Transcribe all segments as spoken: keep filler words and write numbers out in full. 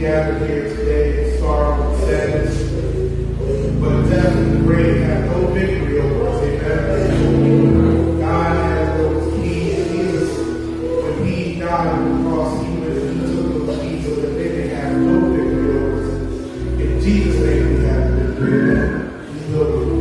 gathered here today in sorrow and sadness, but death and the grave have no victory over us. Amen. God has those keys. Jesus, when he died on the cross, he went and he took those keys so that they may have no victory over us. In Jesus' name we have victory. Amen. He's no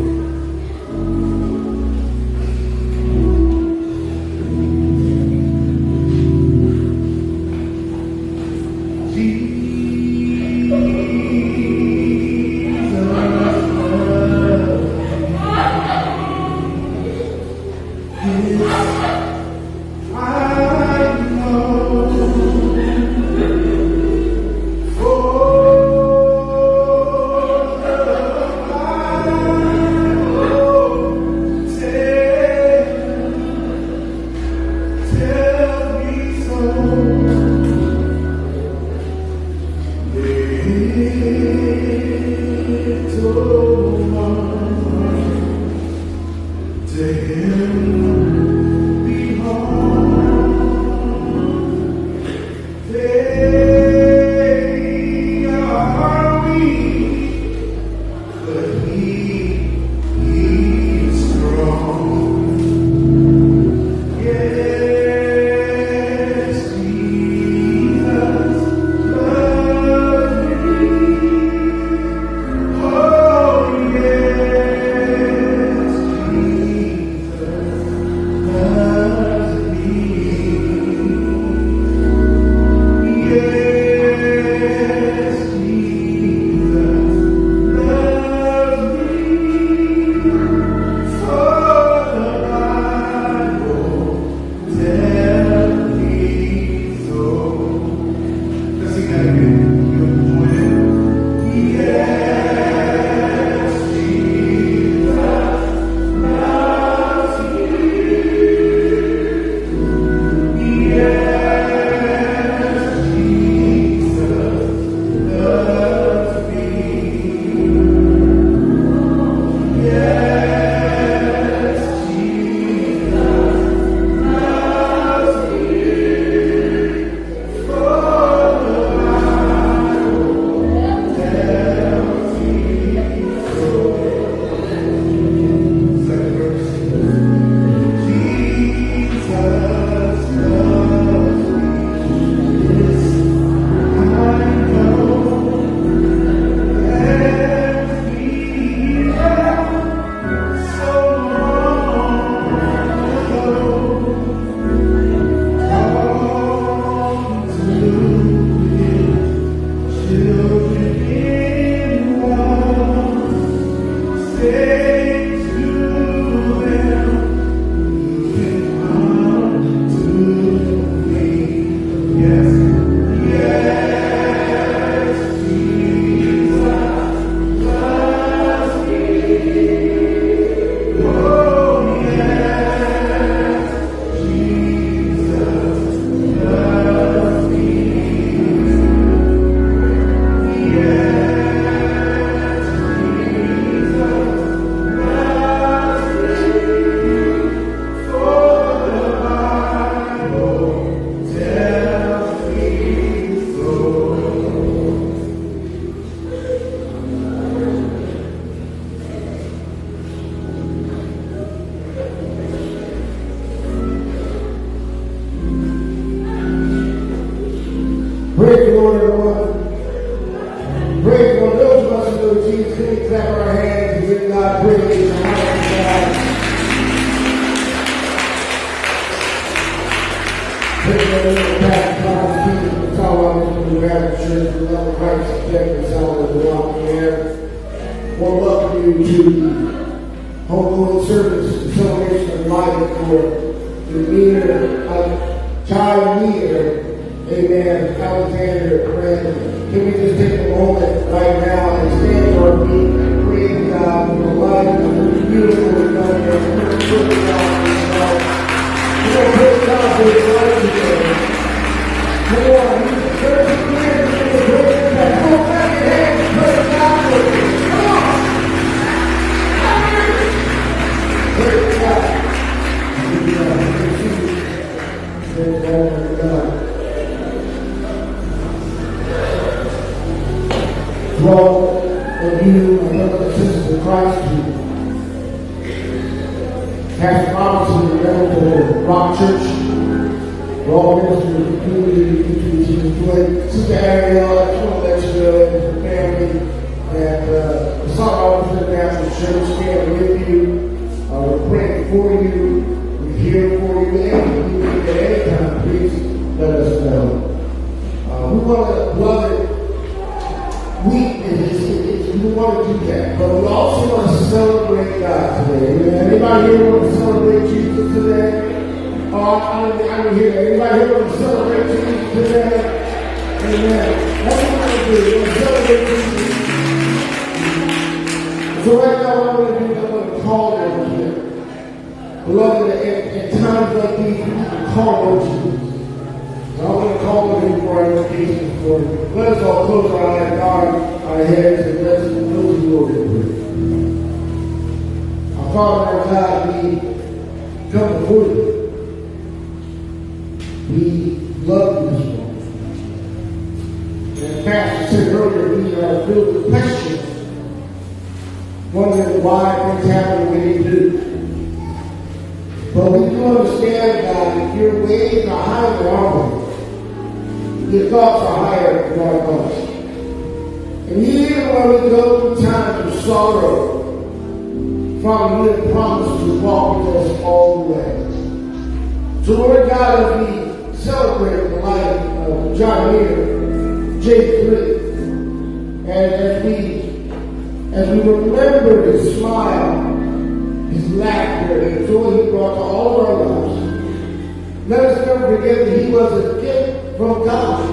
to all of you, my brothers and sisters in Christ, to Pastor Robinson, the Reverend of the Rock Church, to all ministers of the community, to Jesus Floyd, Sister Ariel, I just want to let you know, and her family, and uh, the Son of the National Church stand with you. Uh, we're praying for you. We're here for you. And if you need at any time, please let us know. Uh, we want to love it. We, we want to do that, but we also want to celebrate God today. Amen. Anybody here want to celebrate Jesus today? Oh, I didn't, I didn't hear that. Anybody here want to celebrate Jesus today? Amen. That's what we're going to do. We're going to celebrate Jesus. So right now, what I'm going to do is I'm going to call on Him. Beloved, at, at times like these, we can call on Jesus. So I'm going to call on Him for our invocation for you. Let us all close our eyes, guard our heads, and let us know the Lord in prayer. Our Father, our God, we come before you. We love you this morning. And the pastor said earlier, we are filled with questions, wondering why things happen the way they do. But we do understand, God, that your ways are higher than our ways. Your thoughts are higher than our thoughts. And even when we go through times of sorrow, Father, you have promised to walk with us all the way. So, Lord God, as we celebrate the life of John Maynard, J three, and as we as we remember his smile, his laughter, and the joy he brought to all of our lives, let us never forget that he was a gift from God.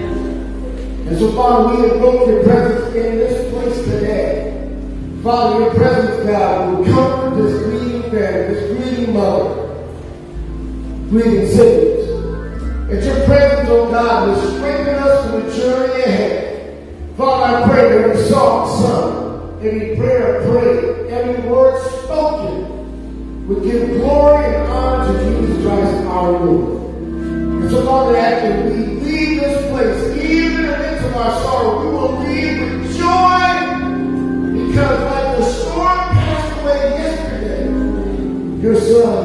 And so, Father, we invoke your presence in this place today. Father, your presence, God, will comfort this grieving family, this grieving mother, grieving siblings. That your presence, oh God, will strengthen us for the journey ahead. Father, I pray that every song sung, every prayer prayed, every word spoken would give glory and honor to Jesus Christ our Lord. And so, Father, after we leave this place, even in the midst of our sorrow, we will leave with joy, because like the storm passed away yesterday, your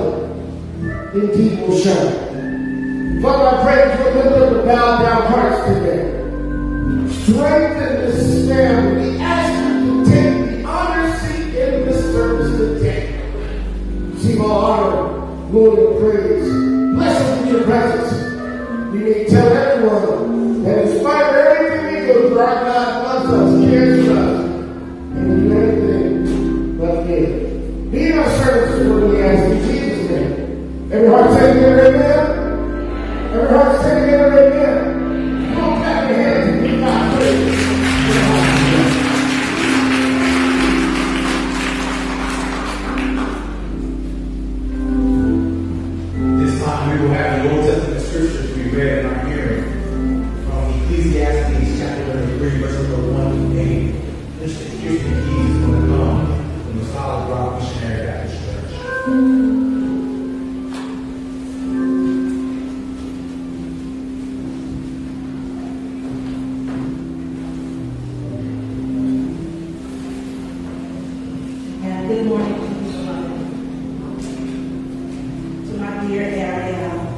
sun indeed will shine. Father, I pray that you'll lift up the bowed down hearts today. Strengthen this family. We ask you to take the honor seat in this service today. Receive all honor, glory, and praise. Bless us with your presence. We may tell everyone that in spite of everything we go through, our God loves us, cares for us, and we do anything but give. Be in our services when we ask in Jesus' name. Every heart say together, amen. Every heart say together, amen. Come on, clap your hands and give God praise. This time we will have the Old Testament scriptures to be read in our hearing from Ecclesiastes chapter thirty-three, verses one to eight. Mister Houston Keys is going to come from the Solid Rock Missionary Baptist Church. Good morning to my dear Ariel.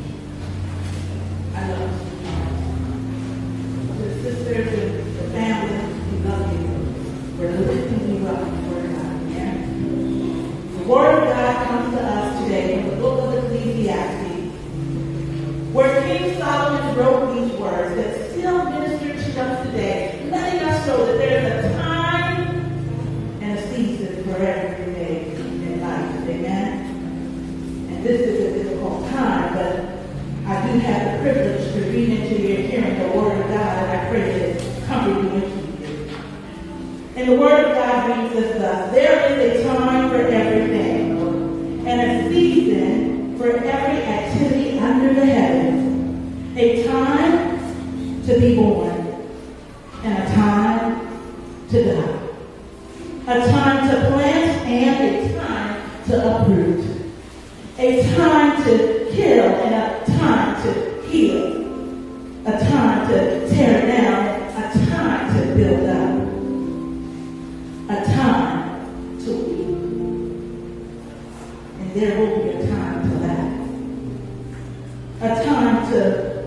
I love you. To the sisters and the family, we love you. We're lifting you up for God. Yeah? The Word of God comes to us today from the book of Ecclesiastes, where King Solomon wrote these words that still minister to us today, letting us know that there's a time and a season for every day in life. Amen? And this is a difficult time, but I do have the privilege to read into your hearing the Word of God, and I pray that it comfort you and keep you. And the Word of God reads as thus: there is a time for everything, and a season for every activity under the heavens, a time to be born, and a time to die. A time to plant and a time to uproot. A time to kill and a time to heal. A time to tear down, a time to build up.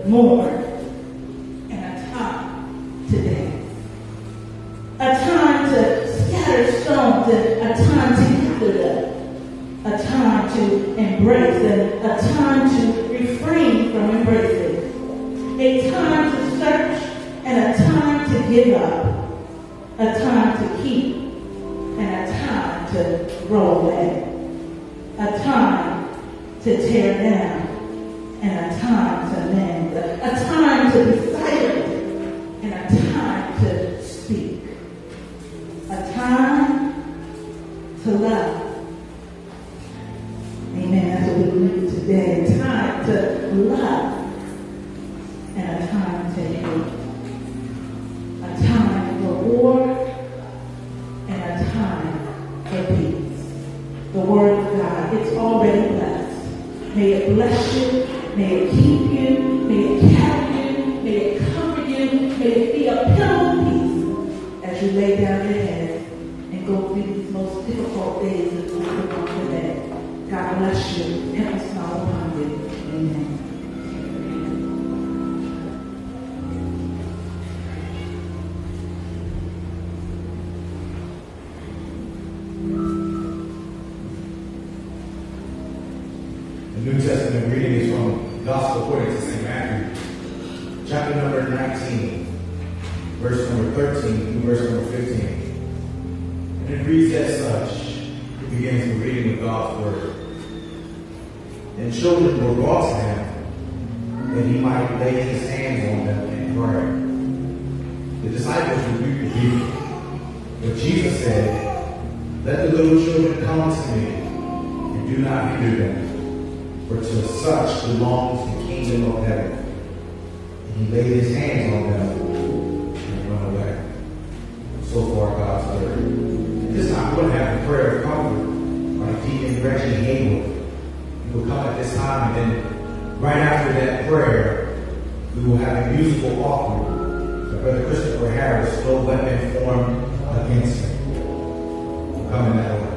mourn, and a time to dance. A time to scatter stones and a time to gather them. A time to embrace and a time to refrain from embracing. A time to search and a time to give up. A time to keep and a time to throw away. A time to tear down and a time to mend. A time to be silent and a time to speak. A time to love. Amen. That's what we read today. A time to love and a time to hate. A time for war and a time for peace. The word of God, it's already blessed. May it bless you. May it keep you. May it carry you. May it comfort you. May it be a pillow of peace as you lay down your head and go through these most difficult days that we live on today. God bless you. Heaven smile upon you. Amen. The New Testament reading is from the Gospel according to Saint Matthew, chapter number nineteen, verse number thirteen through verse number fifteen. And it reads as such. It begins the reading of God's word. And children were brought to him, that he might lay his hands on them and pray. The disciples rebuked the people. But Jesus said, let the little children come to me, and do not hinder them, for to such belongs the kingdom of heaven. And he laid his hands on them and run away. So far, God's word. At this time, we're going to have a prayer of comfort by Deacon Reggie Haywood. He will come at this time, and then right after that prayer, we will have a musical offering by Brother Christopher Harris, no weapon formed against him. We'll come in that order.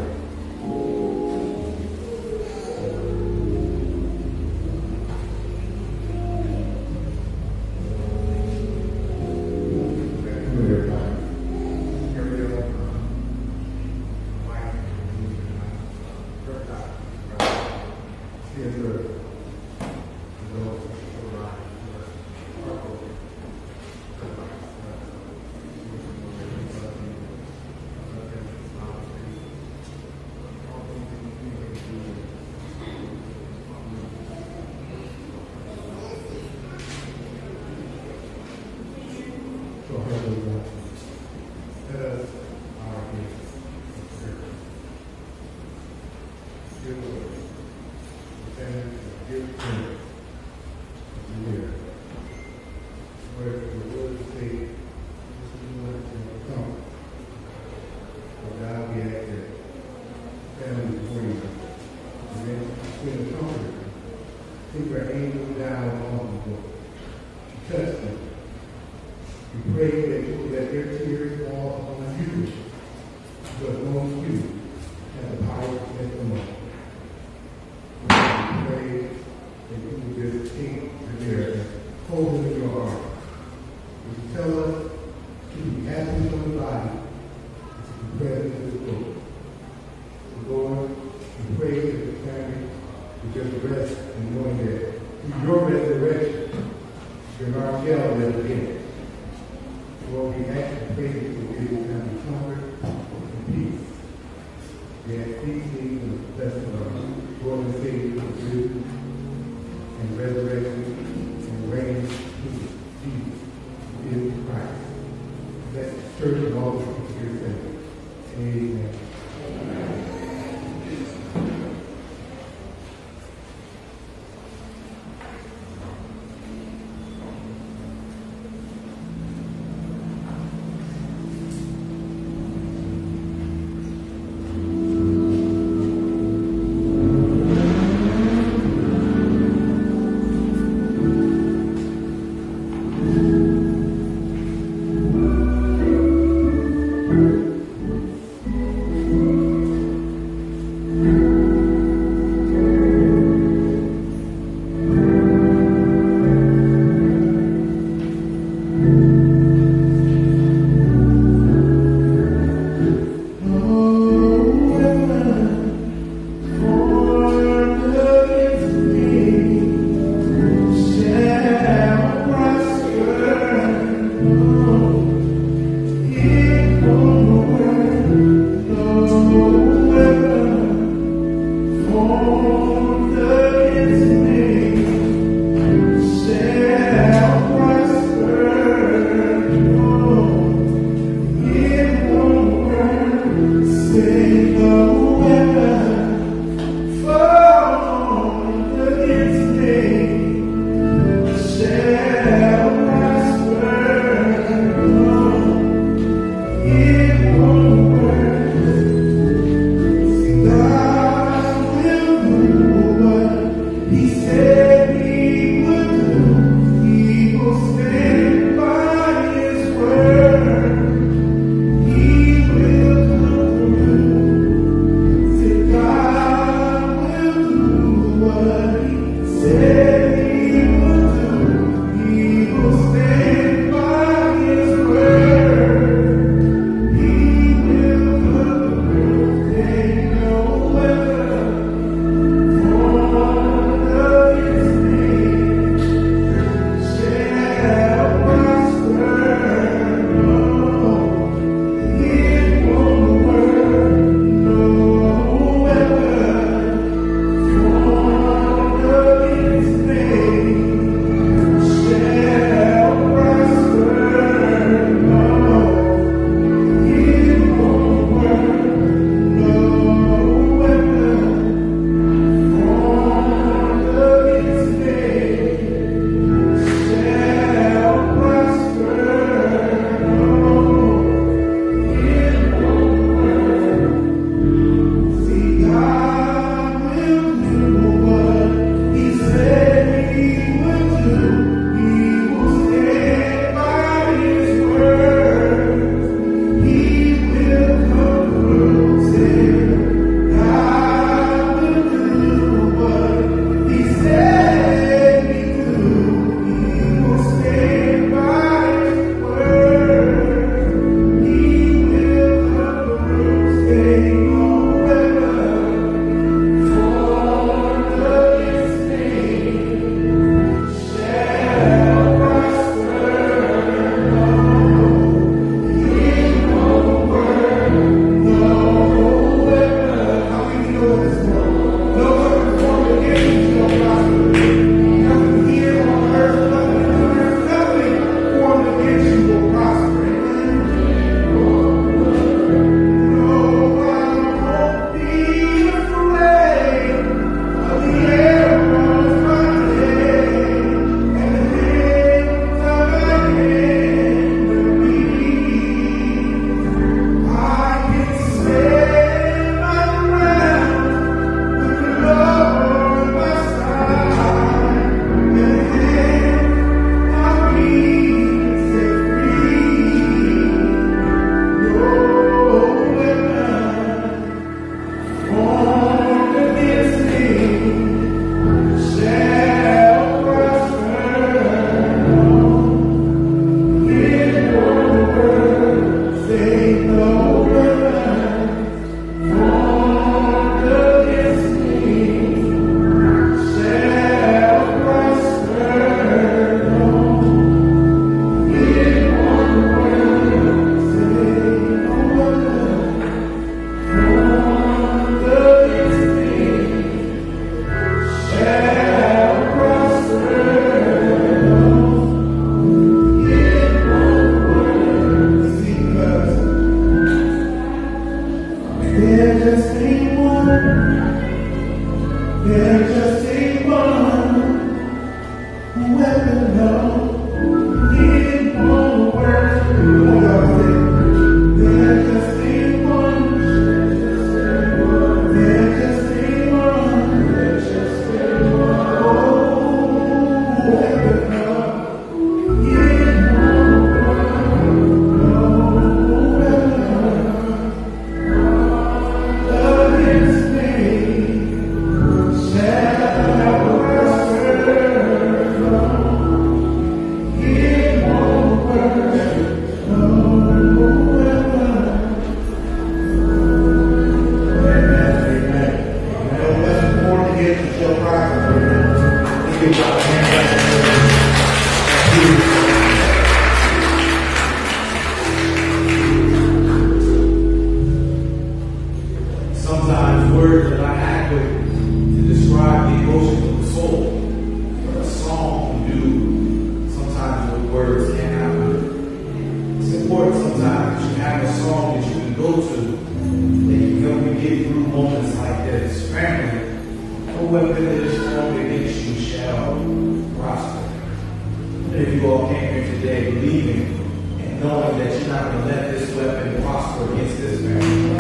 important sometimes that you have a song that you can go to that can help you get through moments like this. Family, no weapon that is formed against you shall prosper. If you all came here today believing and knowing that you're not going to let this weapon prosper against this family.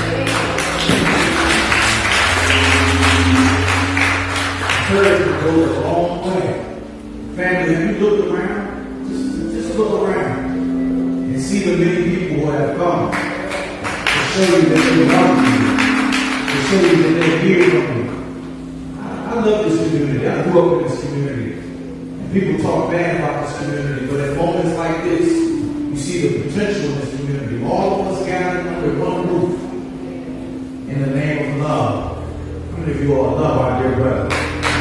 Encouragement goes a long way. Family, if you look around, just, just look around and see the many people who have come to show you that they love you, to show you that they hear from you. I, I love this community. I grew up in this community. And people talk bad about this community, but at moments like this, you see the potential in this community. All of us gathered under one roof in the name of love. How many of you all love our dear brother?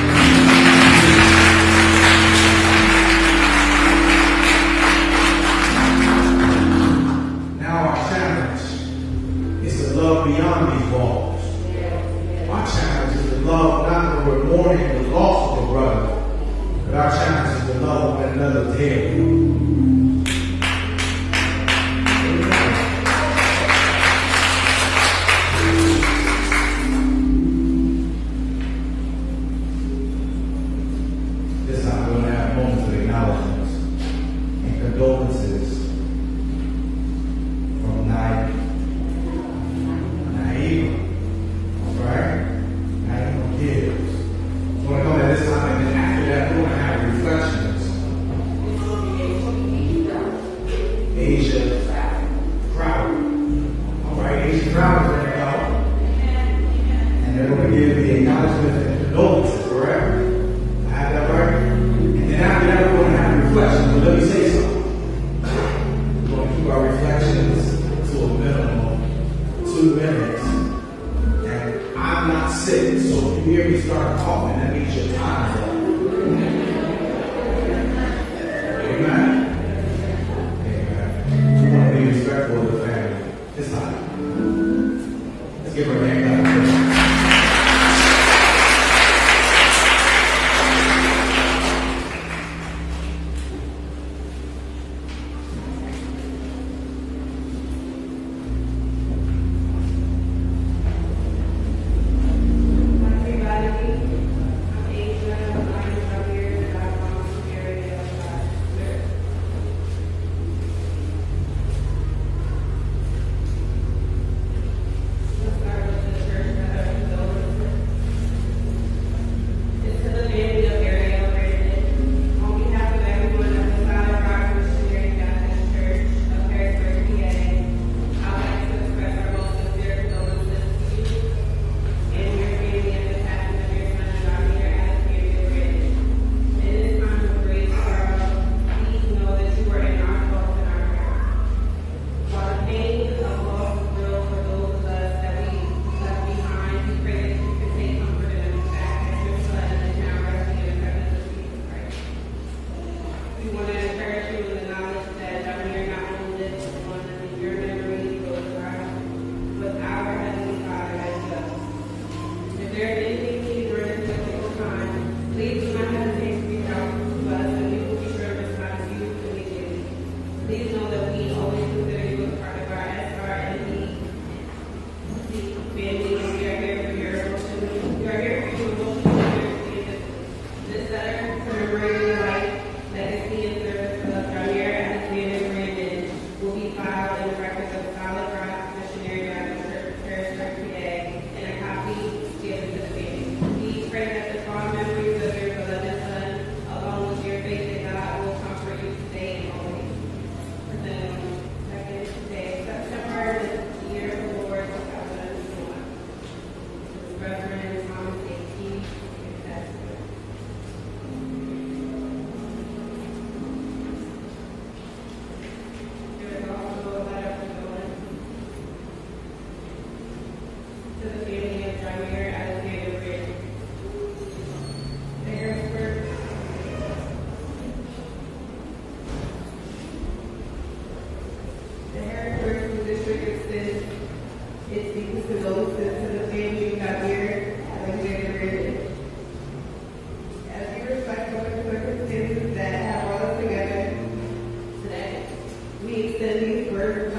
Love beyond these walls. Our challenge is to love not when we're mourning the loss of a brother, but our challenge is to love one another daily. This time we're going to have moments of acknowledgments and condolences from night. Right? Naima gives. So we're going to come at this time, and then after that, we're going to have reflections. Asia Crowder. All right, Asia Crowder is going to go. And they're going to give the acknowledgments and condolences, correct? I have that right? And then after that, we're going to have reflections. But let me say something. We're going to keep our reflections to a minimum of two minutes. I'm not sick, so if you hear me start coughing, that means your time's up. Amen? Amen. We want to be respectful of the family. This time. Let's give her a hand clap. We extend these words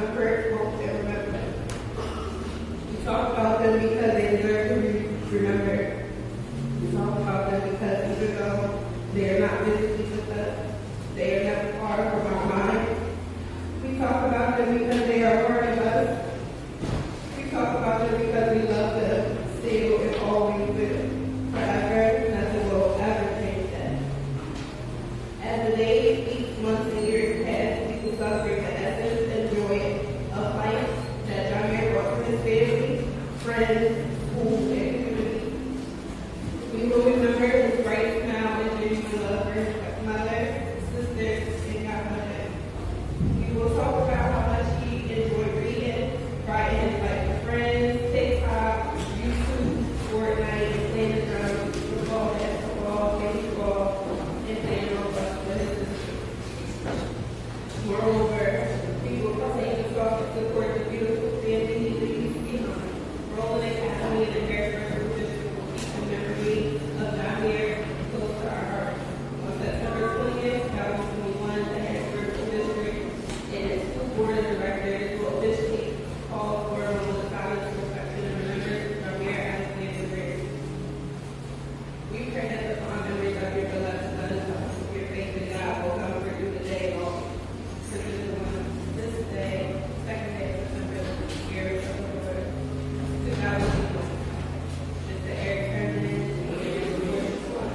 talk about them because they are part of us. We talk about them because we love them, still and always will. Forever, nothing will ever change that. As the days, weeks, months, and years pass, we will celebrate the essence and joy of life that John Mayer brought to his family, friends, school, and community. We will remember his bright smile and genuine love for his mother, sisters, and godmother. We will talk about how much he enjoyed reading, writing his life with friends, TikTok, YouTube, Fortnite, and playing the drums, football, basketball, baseball, and playing robust with his sisters. Moreover, we will continue to talk and support the beautiful family he leaves behind. Roland Academy and the Harrisburg School District will keep the memory of John Mayer close to our hearts. On September twentieth, two thousand twenty-one, the Harrisburg School District and its school board of directors will officially call for a moment of silence to reflect and remember John Mayer as a man of grace. We pray that the fond memories of your beloved son, your faith in God, will comfort you today, Lord. This day, second day of September, year of the Lord, two thousand twenty-one. Mister Eric Herman, and your son.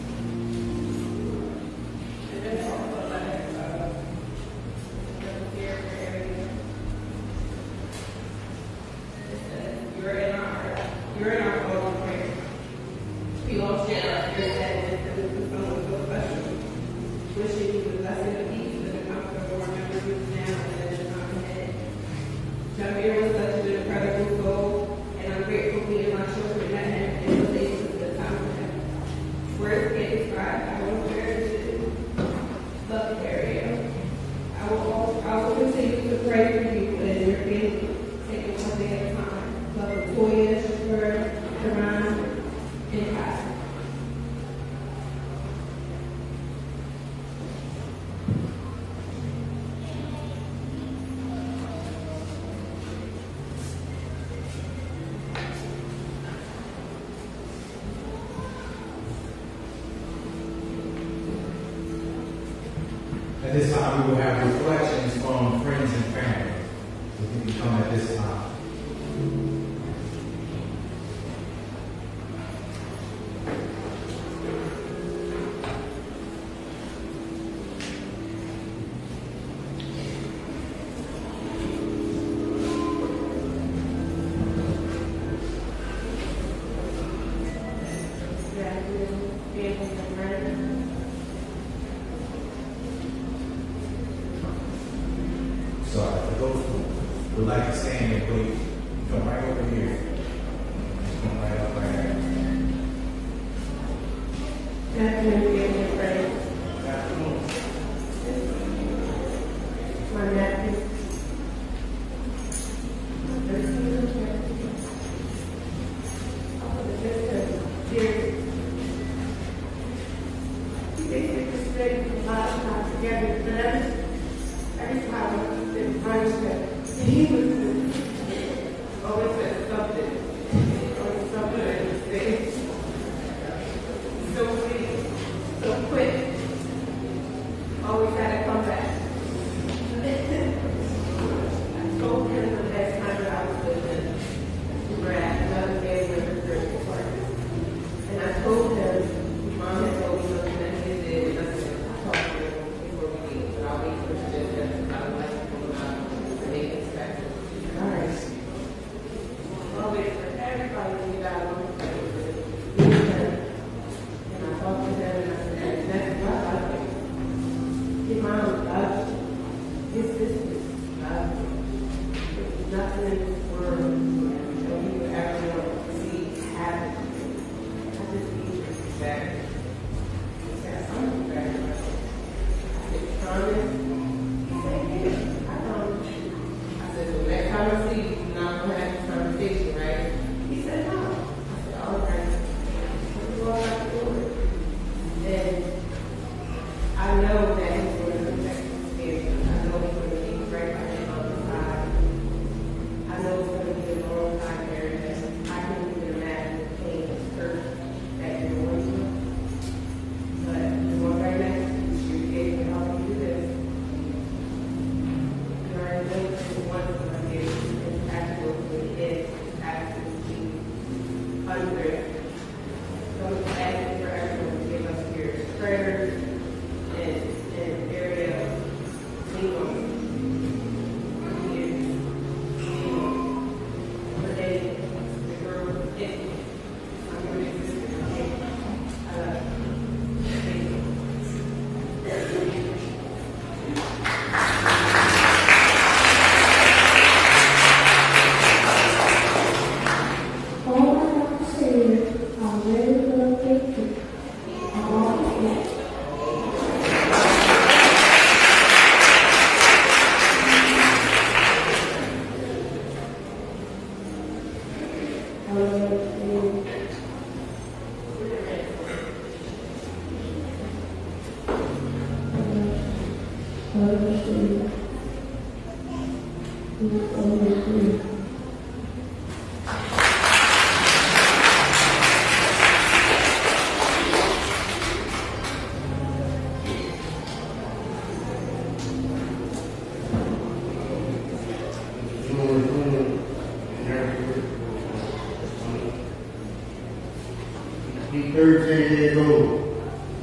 And then also a letter of here for Eric. It says, you're in our heart. You're in our heart of prayer. We all share our fear sadness and lose someone so special. Wishing you the blessing of peace and the comfort of our memories now and in the time ahead. John Mayer was such an incredible soul, and I'm grateful me and my children met him and was able to spend time with him. Words can't describe how much gratitude, love, area. I will also, I will continue to pray for you and your family, taking one day at a time. Love of Toya, Shafir, Karan, and Kai. At this time, we will have reflections from friends and family. We can come at this time. So for those who would like to stand and wait, come right over here. Come right up right here. Good afternoon, family, friends. Good afternoon. My nephew. He basically spent a lot of time together, but every, every time I spent time with him, he was always said something, always something that he said. So sweet, so quick, always had to come back. I told him the last time that I was with him, we were at another day with his birthday party. And I told him, Mom had told me something that he did, and I said, I talked to him before we leave, but I'll wait for him to just, I would like to pull him out to make it special. All right. I'll wait for everybody to get out on the plane. And I talked to them, and I said, that's what I think. Your mom loves you. His sister loves you. There's nothing in this world that you would ever want to see happen. I just need you to back. He said, I'm back. I said, promise? He said, yeah, I promise you. I said, so next time I see you, you're not going to have this conversation, right? He said, no. I said, all right. So you all have to do it. Then I know that he's going to protect his family. I know he's going to be right by him on the side. I know it's going to be a long He's thirteen years old.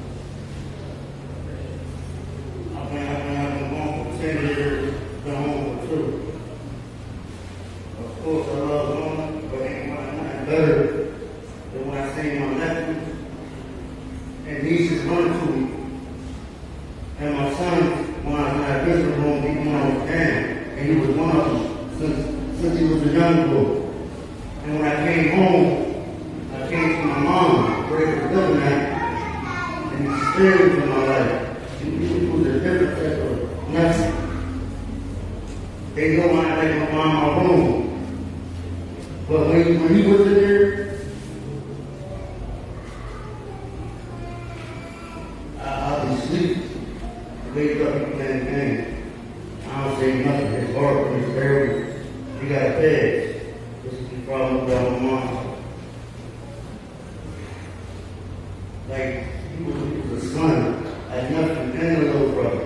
I've been, I've been, I've been home for ten years, been home for two. Of course, I love home, but ain't nothing better than when I see my nephew and nieces running to me. And my son, when I, when I visited home, he went on down, and he was one of them since, since he was a young boy. And when I came home, I came to my mom, where he was living at, and he stared into my life. He, he was a different type of nephew. They know when I make my mom my room. But when, when he was in there, I, I was asleep. Wake up and play the game. I don't say nothing. It's hard, it's very, he got a bed. This is the problem with my mom. Like, he was, he was a son. I had nothing and a little brother.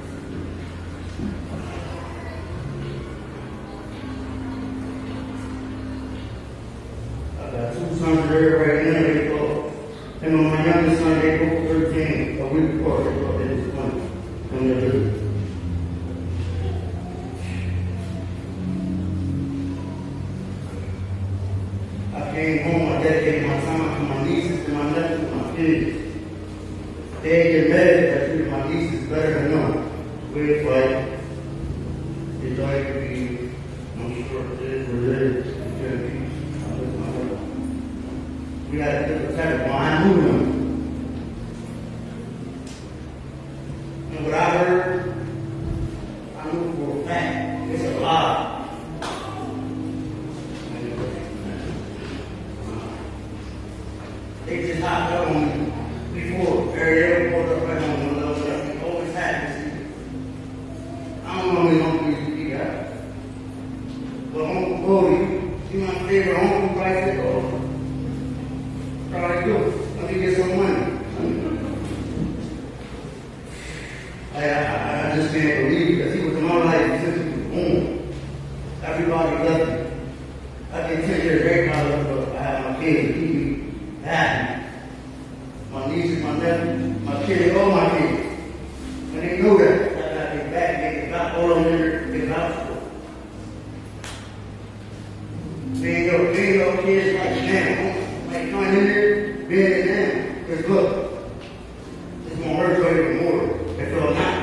I got two sons there right now, they go. And on my youngest son, they go thirteen, a week before they go, they was twenty. When they're little. I came home, I dedicated my time to my nieces, to my nephews, to my kids. They get mad that I treated my nieces better than them. We're fighting. It's like to be, I'm sure it is what it is. It can't be. I miss my mother. We had a different type of bond. I knew them. And what I heard, I knew for a fact, it's a lie. They just hopped up on me before Ariel pulled up right on the little stuff. He always happens. I don't know his uncle he got. But Uncle Cody, see my favorite uncle right there? Oh, probably do. Let me get some money. I, I, I just can't believe it because he was in my life since he was born. Everybody loved him. I can tell you right now, but I have my kids. He be happy. My nieces, my nephews, my kids, all my kids. And they know that. I got their back, they can got all of them in there, they got for. They ain't no, they ain't no kids like them. Like coming in there, being in them. Because look, it's going to hurt you even more. If you're not.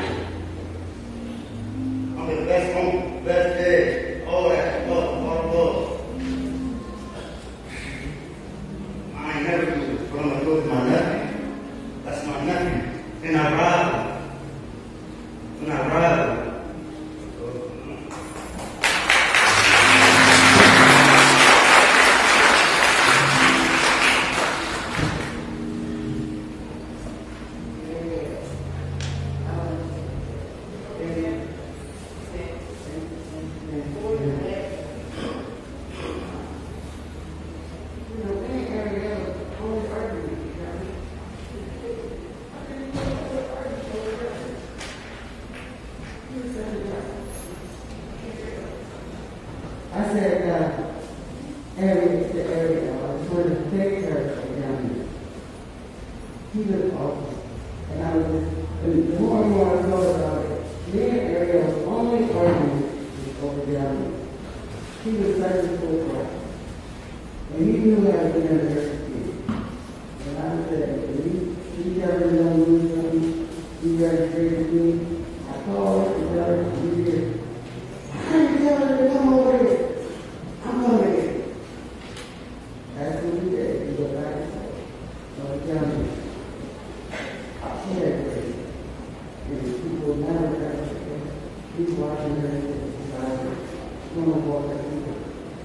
I'm the best home, best dad, all that, love, love, love. I ain't never do this, but I'm going to go to my nephew. That's my nephew. And I ride him. And I ride him. I said, uh, area to area, I was going to take her down here. He was awful. And I was just, and the more and more I thought about it, me and Ariel was only arguing over down here. He was such a full crowd. And he knew I was going to hurt him. And I said, if you, you never know me something, you ready to me. I called her and tell her to be here. I didn't tell her to come over here. I'm over here. That's what he did. He went back and said, "Oh, tell me." She had great. And people never got her. He's watching her and beside her. She's going to walk her people.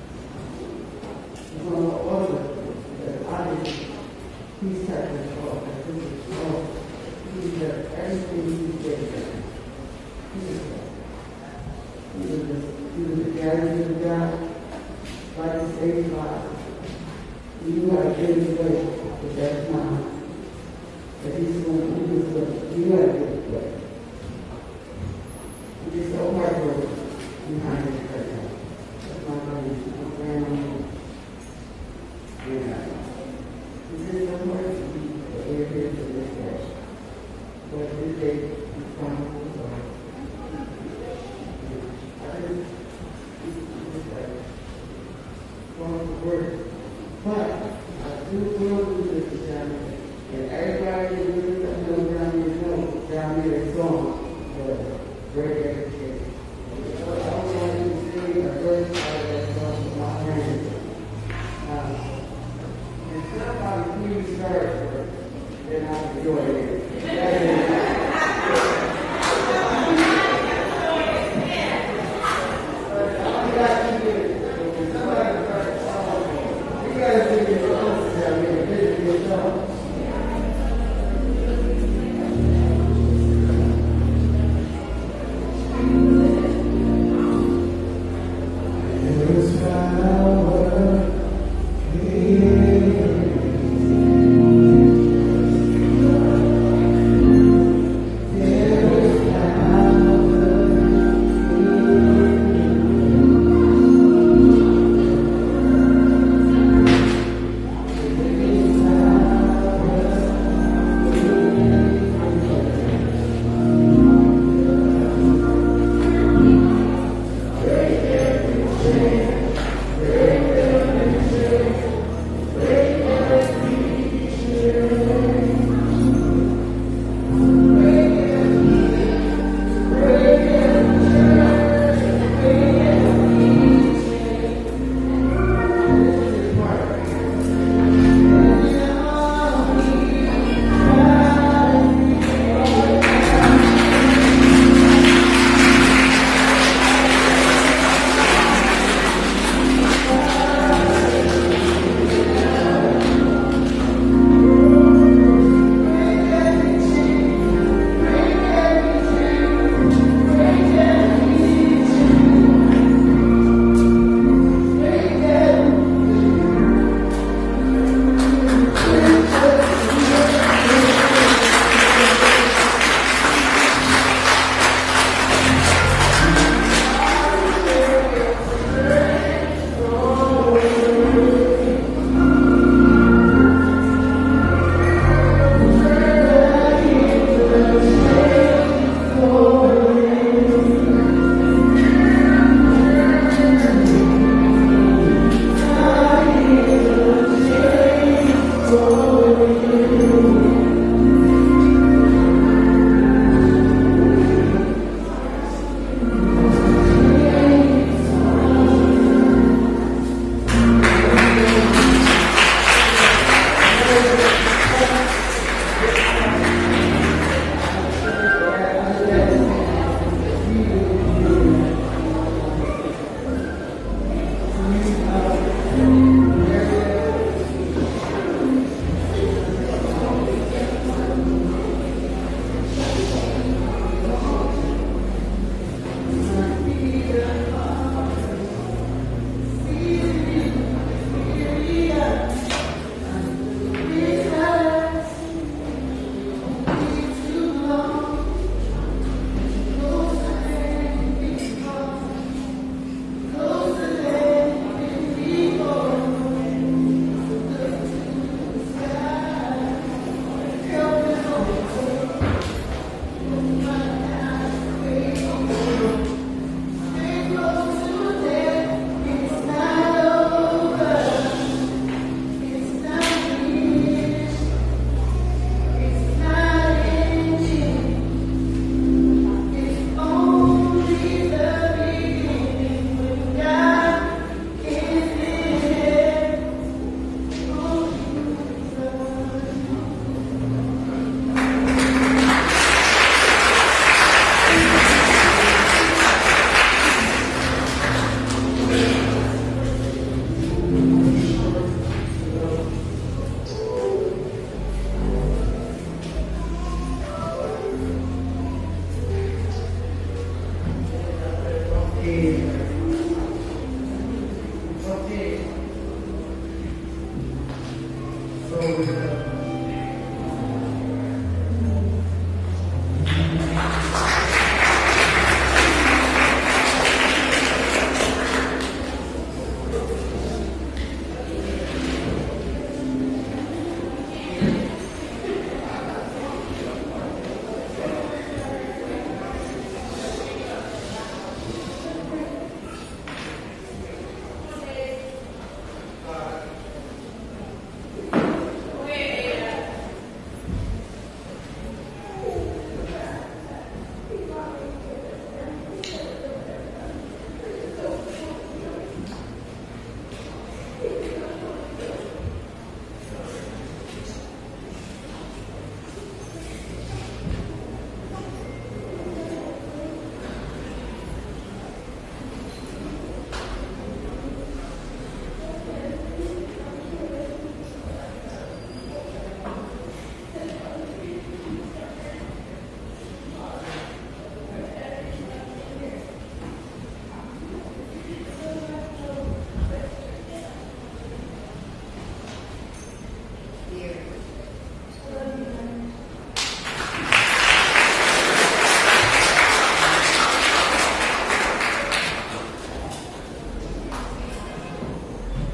She's going to walk her. Because obviously, he's touching her off. This is wrong. He does everything he did. He was, he was just, he was got into the job, like to save lives. You got to get his way, but that's not. But he's going to do his way. You got to get his way. It's so hard work behind this person. That's my family, my family. Yeah. It's just so hard to be the area to this day. But this day, it's fine. I just, it's like, going to work. But I do will do this down there. And everybody is really know down here know down here is gone. But great education. So I want you to see a first part of that song from my hands. Uh, and somebody please start first, then I'll enjoy it. That is Thank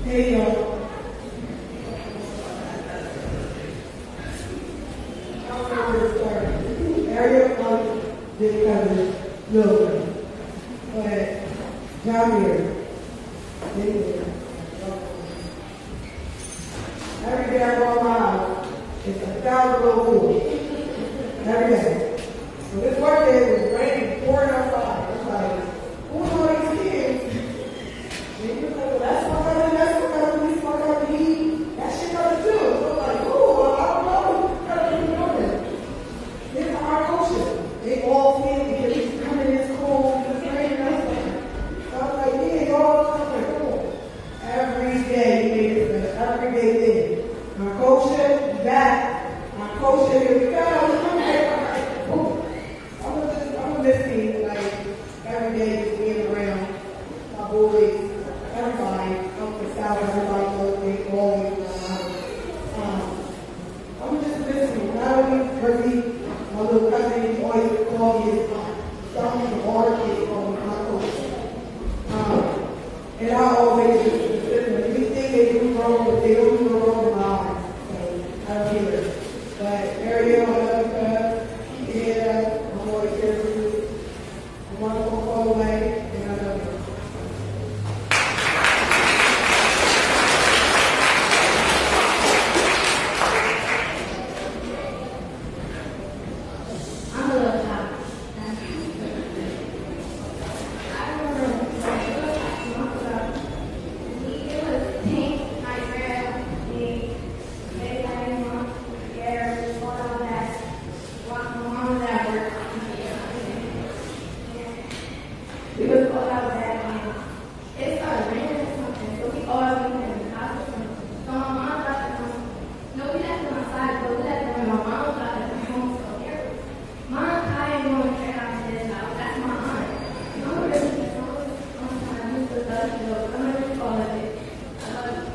Hey, y'all. Area of this cousin, Wilson. But down here, every day I walk my house, it's a thousand little pools. Every day. So this one day it was raining, pouring outside. It's like, who are these kids? And you're like, well, that's my cousin, that's my cousin, he's my cousin, he, that shit cousin too. So I'm like, oh, I don't know, I don't even know this. These are our culture. They all feel because he's coming in cold, it's raining outside. So I was like, yeah, y'all come like, cool. Every day he made it an everyday thing. My culture, back. My culture, here we go. I'm like, oh. I'm gonna just, I'm gonna miss me, like, every day just being around my boys, everybody, up the south, everybody goes, they always around. Um, I'm just miss me. Not only for me, my little cousin, he always called me his son. Some of the water kids call me my coach. Um, and I always just, anything they do wrong, but they don't do wrong in my eyes. So I don't hear it. But Ariel, I love her. Yeah, I'm always here for you. I want to go all the way, and I love you. I'm a little child. I remember it was pink, my girl, me, maybe I didn't want to get all of that. My mom was at work. We was all out that and it started raining or something, so we all went in the house or something. So my mom got to come. No, we left them outside, but we left them when my mom got to come home. So here, Mom, I ain't going to check out to this house. That's my aunt. I'm really sorry. I'm trying to move the dust, so I'm going to call it. I love you.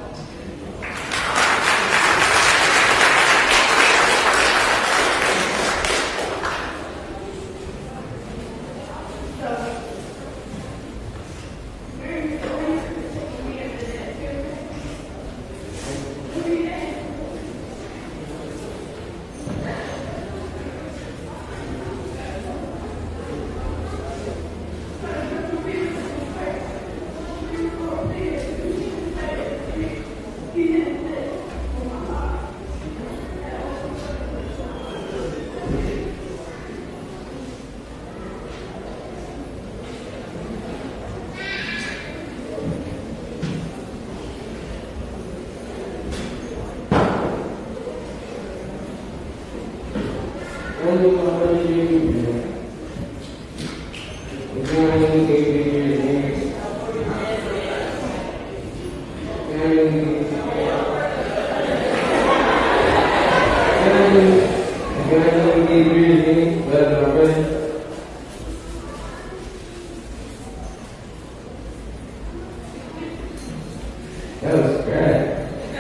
That was great.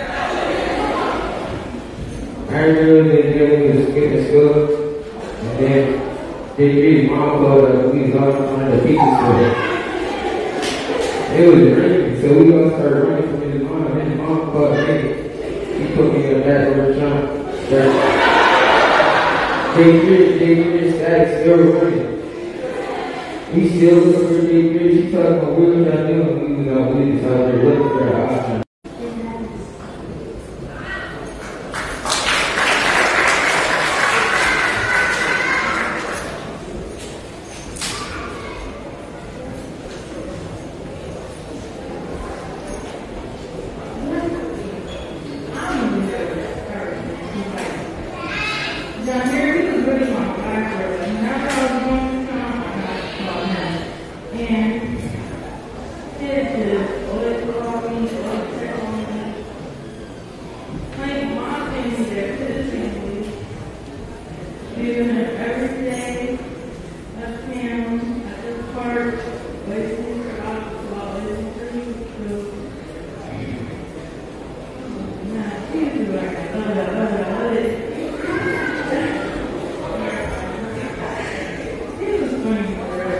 I remember that when we was getting to school, and then they really mom told us we was all trying to teach school. It was raining, so we all started running from his mom, and his mom called me. He put me in the back of her trunk. Jay Bridge, Jay Bridge status still running. We still looking for Jay Bridge. She talking about we were not doing, we was out there looking for her option.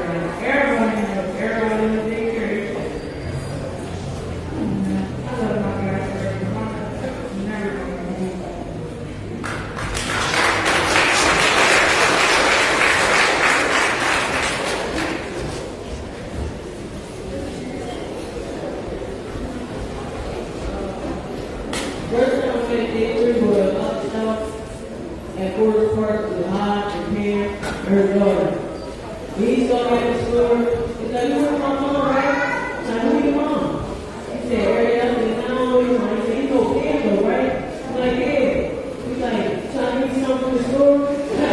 I love my work with hard repair her daughter. He saw me at the store. He said, "You with my mom, right?" I said, "Who your mom?" He said, "Ariel." I said, "I don't know your mom." He said, "You know Pedro, right?" I'm like, "Yeah." He's like, "Trying to get something from the store?" I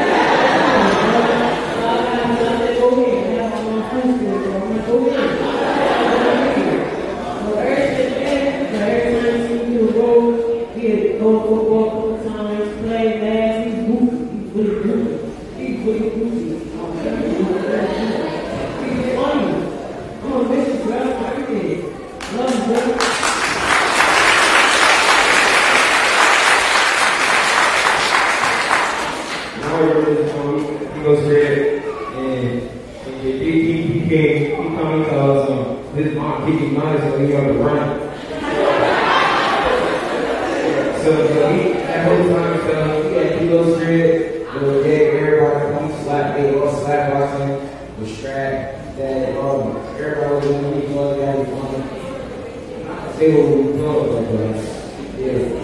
said, "Go ahead." I have my mom food store, so I'm like, "Go ahead." So every day, every time I see him do the road, he'd go football a couple times, play, laugh. He's goofy. He's really goofy. He's really goofy. He's funny. I'm gonna miss you, bro. Everything. Love you, bro. Now I remember this song. He goes red, and he, he, he came, he come because um, his mom kicked him out, so he had to run. So, so he, that whole time, so he had two little red, little dead, everybody, he slapped, they all slap boxing, with strap, that, um, everybody was doing what he wanted, that he wanted. They were doing like that. Yeah.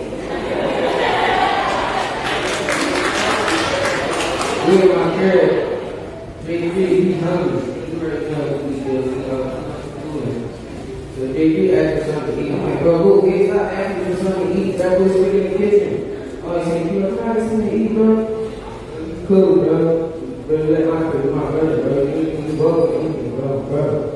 We and my girl, J B, he's hungry. He's very young, we still, you know, food. So J B asked for something to eat. I'm like, bro, go get stop asking for something to eat. That was sitting in the kitchen. Oh, he said, "You know, try something to eat, bro." Cool, bro. Bro, let my brother, my brother, bro. You you both can eat it, bro, bro.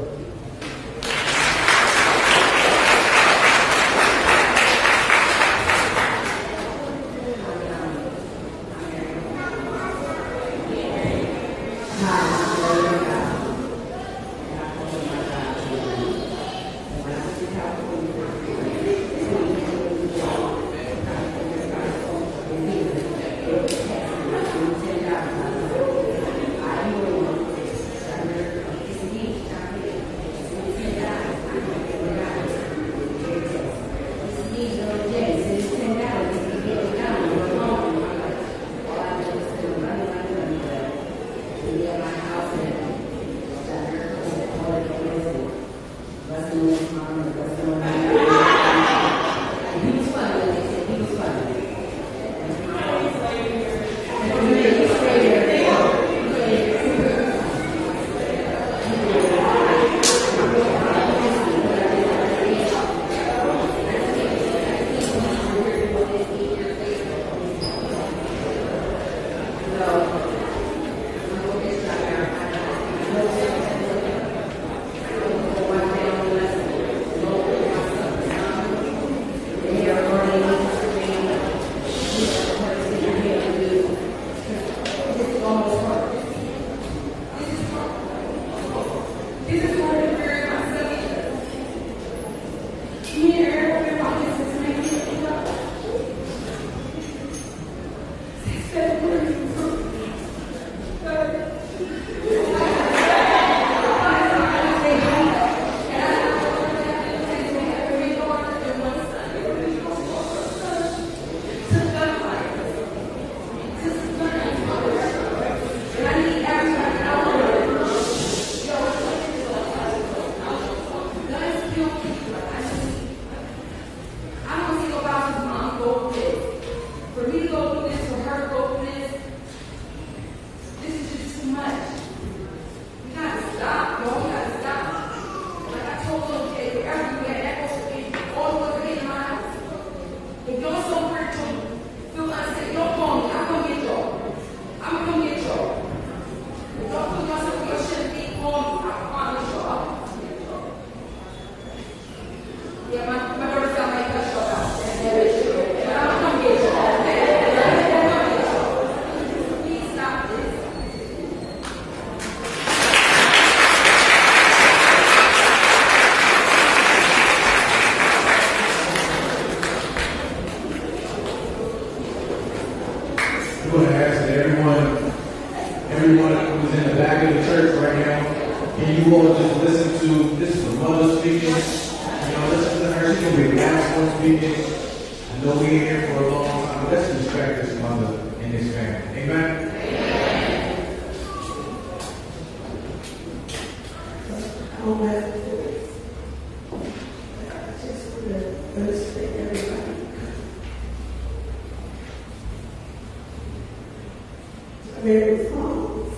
favorite songs.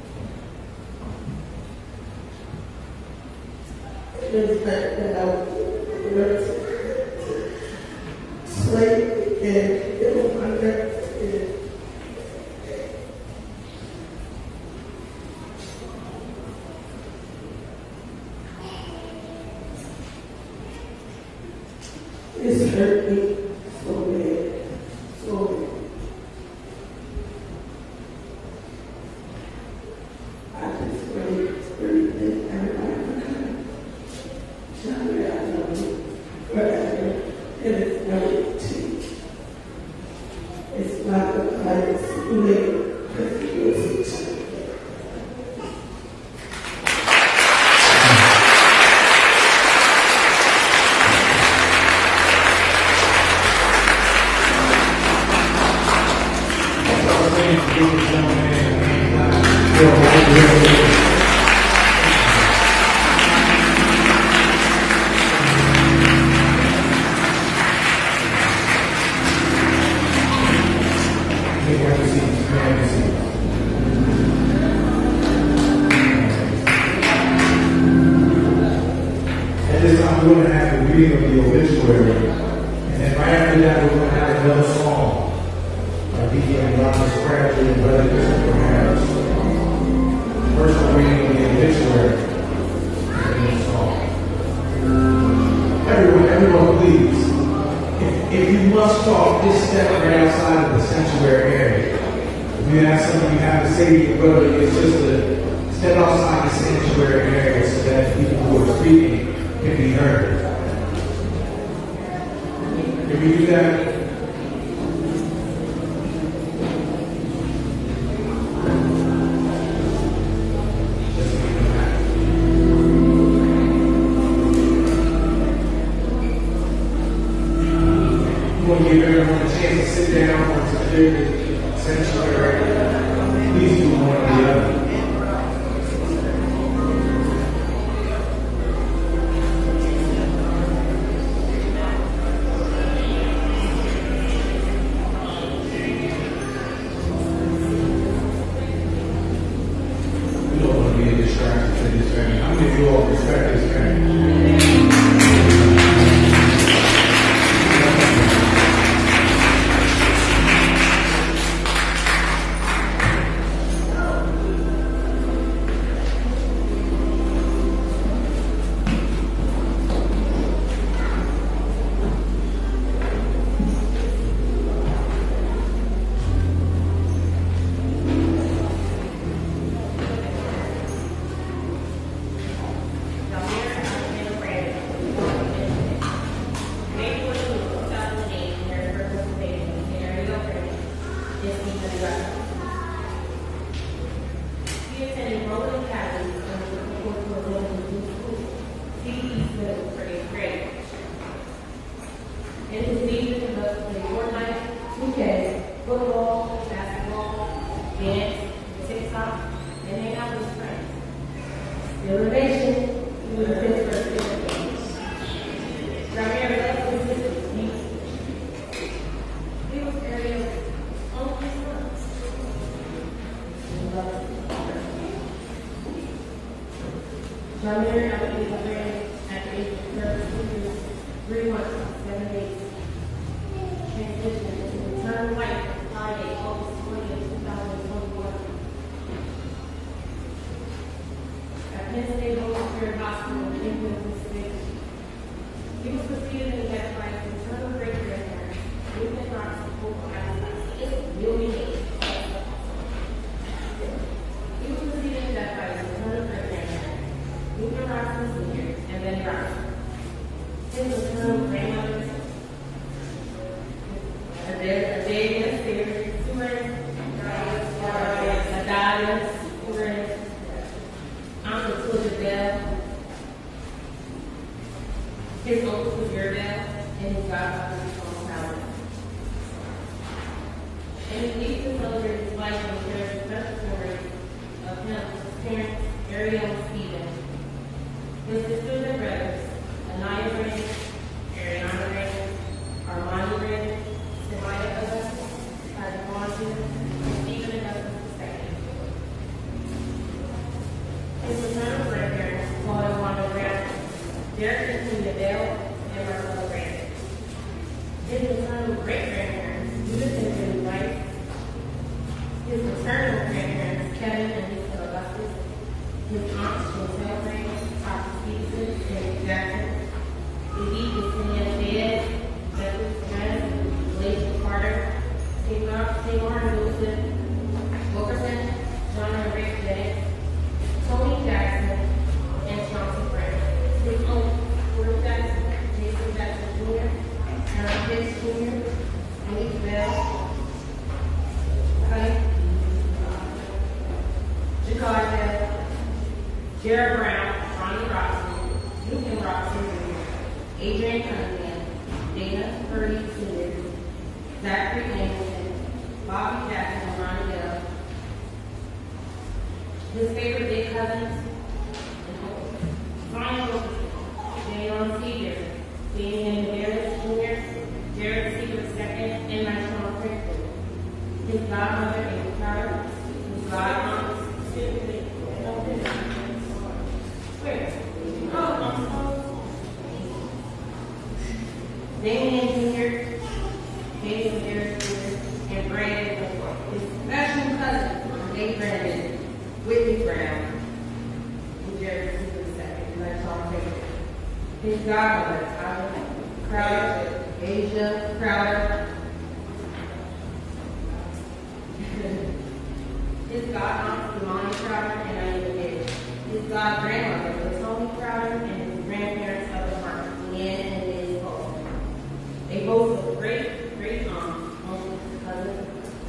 It was that, that I learned to slate and build my records. It's hurt me so bad, so bad. I just really, really think everybody can tell me I love you forever. And it's really cheap. It's not the kind of later because it was cheap. At this time, we're going to have the reading of the obituary. And then right after that, we're going to have another song by Deacon Robert Crabtree and Brother Christopher Harris. First, we're reading of the obituary and then the song. Everyone, everyone, please. If, if you must talk, just step right outside of the sanctuary area. If you have something you have to say to your brother, your sister, step outside the sanctuary area so that people who are speaking can be heard. Can we do that? We want to give everyone a chance to sit down or to clear the sanctuary. Please do one or the other. Stephen and Augustus the second. parents in the Bell and Marcella Brandon. His maternal great-grandparents, Judith and Jimmy Rice. His maternal grandparents, Kevin and Lisa Augustus. His aunts, Chantel Brandon, Papa Stevenson, and Jackson. Edie Yesenia Ted, Douglas Smith, Glacier Carter, Tamar Wilson, Wilkerson, John and Rick Day, Tony Jackson, and Chauncey Brown. His own Will Jackson, Jason Jackson Junior, Aaron Pitts Junior, Monique Bell, Honey, Jakar Bell, Jared Brown, Ronnie Robson, Luke Robson Junior, Adrian Cunningham, Dana Purdy Senior, Zachary Anderson, Bobby Jackson, and Ronnie Bell. His favorite big cousins, Brian Wilkerson, Daniel Seeger, Damian Barris Junior, Jared Seeger the second, and National Princeton. His godmother, Amy Carter, his godaunt, where? Oh, Damian Junior, Damian Barris Junior, and Brandon, his special cousin, Dave Brandon, Whitney Brown, and Jared Seeger the second, and that's all favorite. His godmother, Tyler Crowder, Asia Crowder. His godaunt, Imani Crowder, and Aida Davis. His god-grandmother, Tony Crowder, and his grandparents of the heart, Leanne and Liz Paul. They both have great, great aunts, uncles, cousins.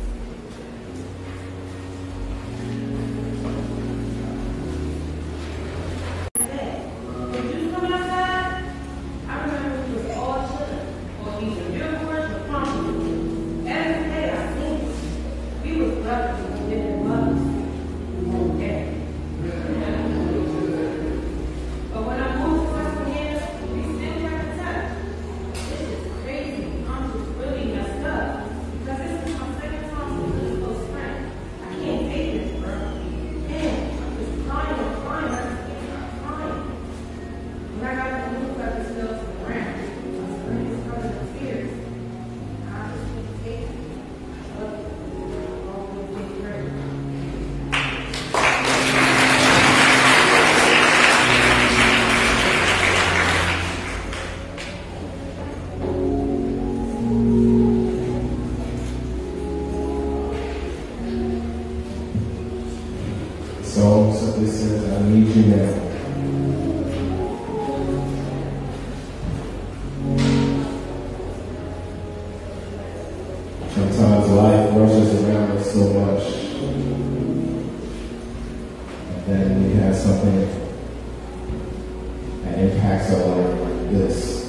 song simply says, I need you now. Sometimes life rushes around us so much, and then we have something that impacts our life like this.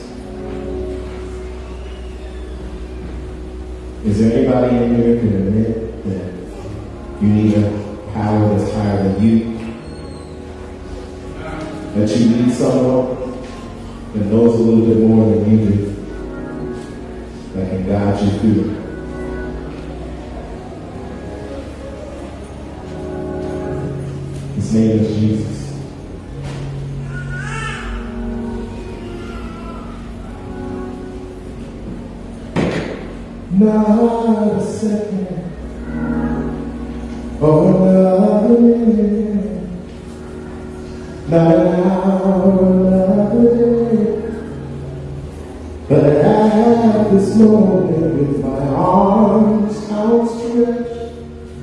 Is there anybody in here who can admit that you need a power that's higher than you? That you need someone that knows a little bit more than you do, that can guide you through. His name is Jesus. Not a second or another minute, not an hour, another day, but at this moment with my arms outstretched,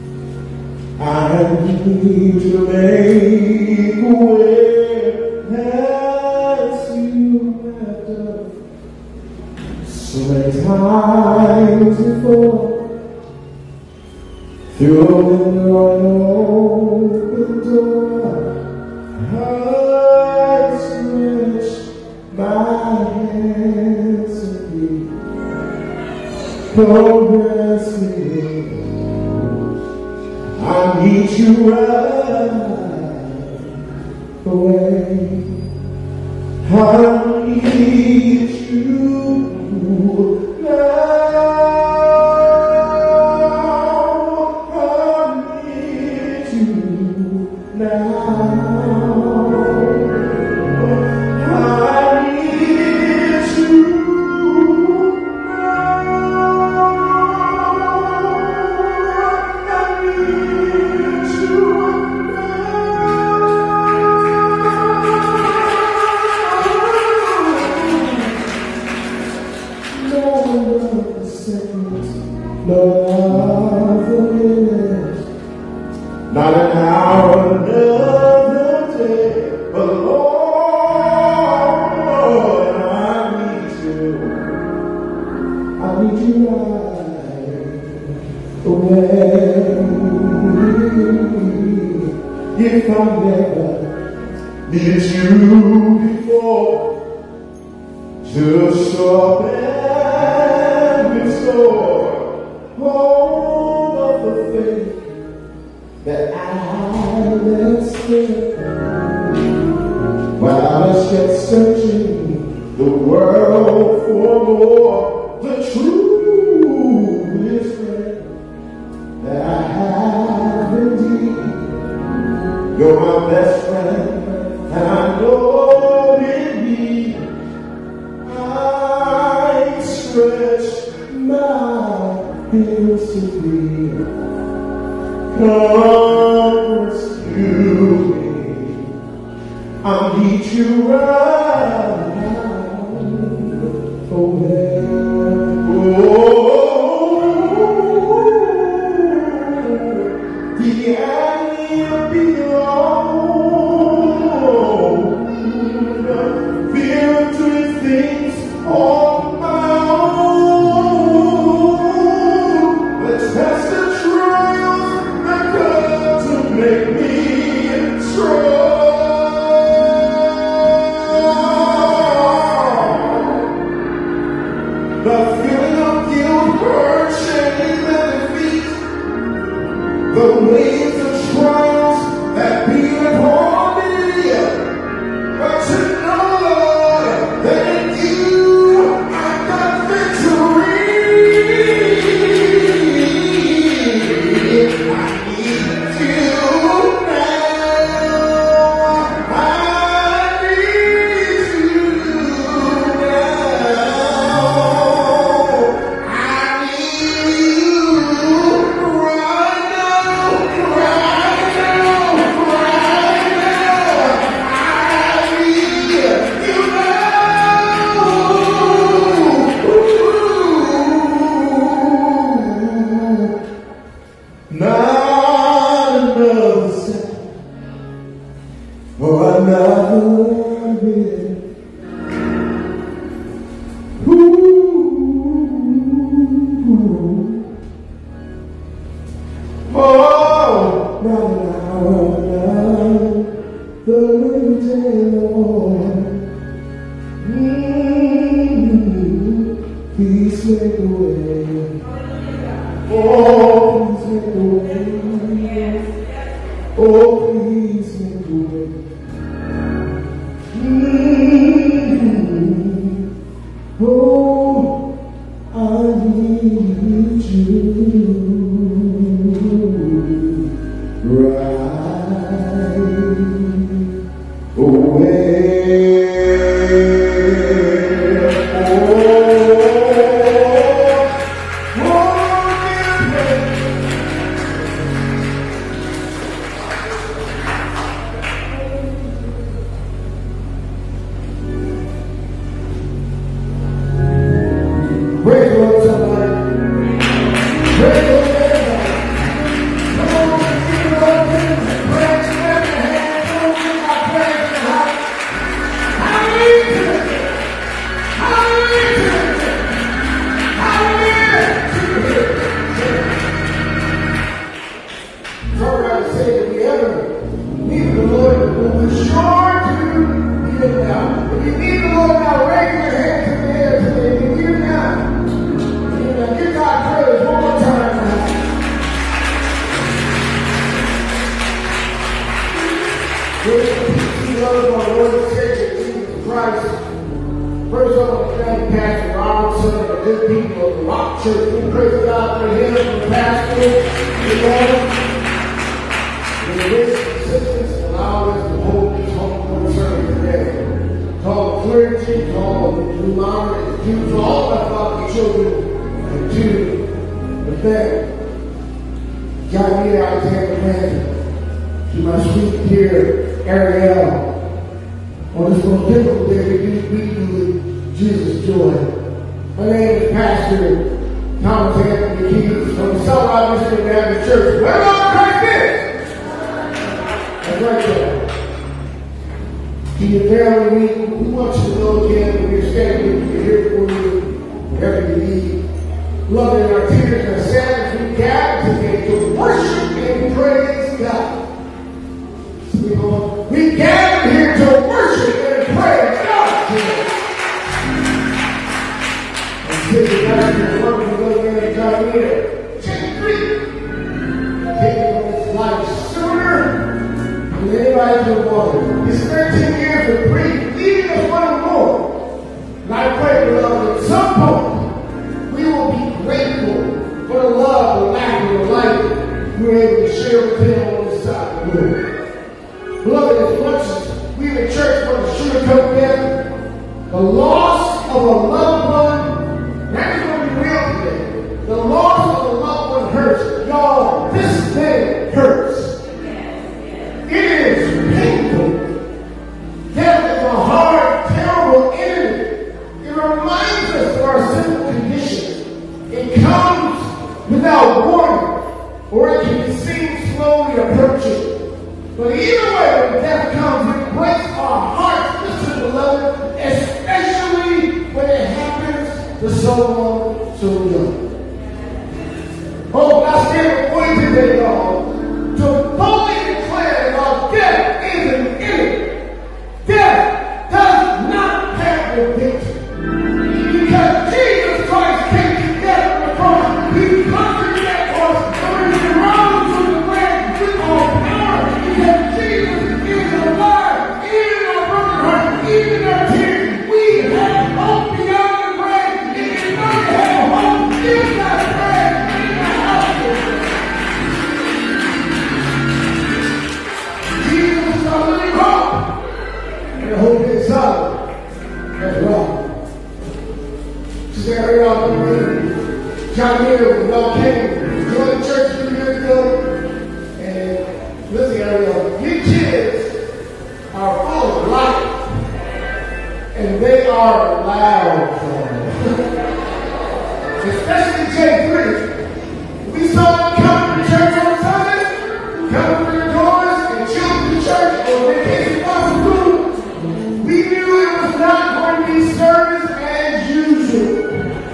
I need to make a way as you have done so many times before. Through a window and open door, I stretch my hands to thee. Come rest me. I need you right away. I need you now. Now, I need away. If I never needed you before, just stop and restore all of the faith that I let slip. While I was just searching the world for more, the truest friend that I have indeed. You're my best friend, and I know in me I stretch my hands to thee. Come rescue me. I need you right now. Away. Oh, the agony belong. Feel doing things on my own. Let's test the trials that come to make me strong. The feeling of guilt, hurt, shame, and defeat. The waves of trials that beat upon me. But to know, Lord, that in you I got victory. I need you now. I need you now. Not another second or another minute. Ooh. Oh, not an hour, another day, Lord. Mm-hmm. Please make a way. Oh, please make a way. Oh, please make a way. Mm-hmm. Oh, I need you right away. Praise the Lord, somebody. Praise the Lord, everybody. Come on, give the Lord praise. Praise Him, lift your hands. Come on, give my praise in the house. Hallelujah. Hallelujah. Hallelujah. It's all right to say that we ever need the Lord, but we're sure to need Him now. If you need the Lord now, raise your hands in the air today. If you need Him now, give God praise one more time now. Praise the peace of our Lord and Savior Jesus Christ. First of all, thank Pastor Robinson and the good people of the Rock Church. We praise God for him and the pastor, the Lord, and the rich assistants allow us to hold this homegoing service today. To all the clergy, to all the new mothers, to all my father's children, and to the family. John Lee Alexander Manson, to my sweet dear Ariel. On this most difficult day, we do we do with Jesus' joy. My name is Pastor Thomas Anthony Keys from the South Robertson Baptist Church. Where are Christ is? That's right there. To your family, we, we want you to know again that we're standing with you, here for you, wherever you need. Love in our tears and our sadness, we gather God. So we, go, we gather here to worship and pray God today. And sitting back here, working with little man John here, check three. Taking on his life sooner than anybody can water. His thirteen years of breathing, leaving us one more. And I pray, beloved, at some point, we will be grateful for the love, the laughter, the life we were able to share with him on this side of the world. Beloved, as much as we in the church want to sugarcoat death, the loss of a loved one, that's going to be real today. The loss of a loved one hurts. Y'all, this thing hurts. It is painful. Death is a hard, terrible enemy. It reminds us of our sinful condition. It comes without warning, or it can be seen slowly approaching. But either way, when death comes, it breaks our hearts. Listen, beloved, especially when it happens to someone so young. Oh, I stand before you today, y'all, to boldly declare that our death is an enemy. Death does not have a victory. Because Jesus Christ came to death on the cross. He conquered that cross. And when he rose from the grave with all power, because Jesus is alive, even in our broken hearts, even in our tears, we have hope beyond the grave. If you know you have hope, give that grave. Jesus is our living hope. And the hope is solid as well. Sister Ariel, John Muir, we all came, joined the church a few years ago. And listen, Ariel, you kids are full of life. And they are loud. Especially J three. We saw them come to church on Sundays, come through the doors and chill to church or vacation possible. We knew it was not going to be service as usual.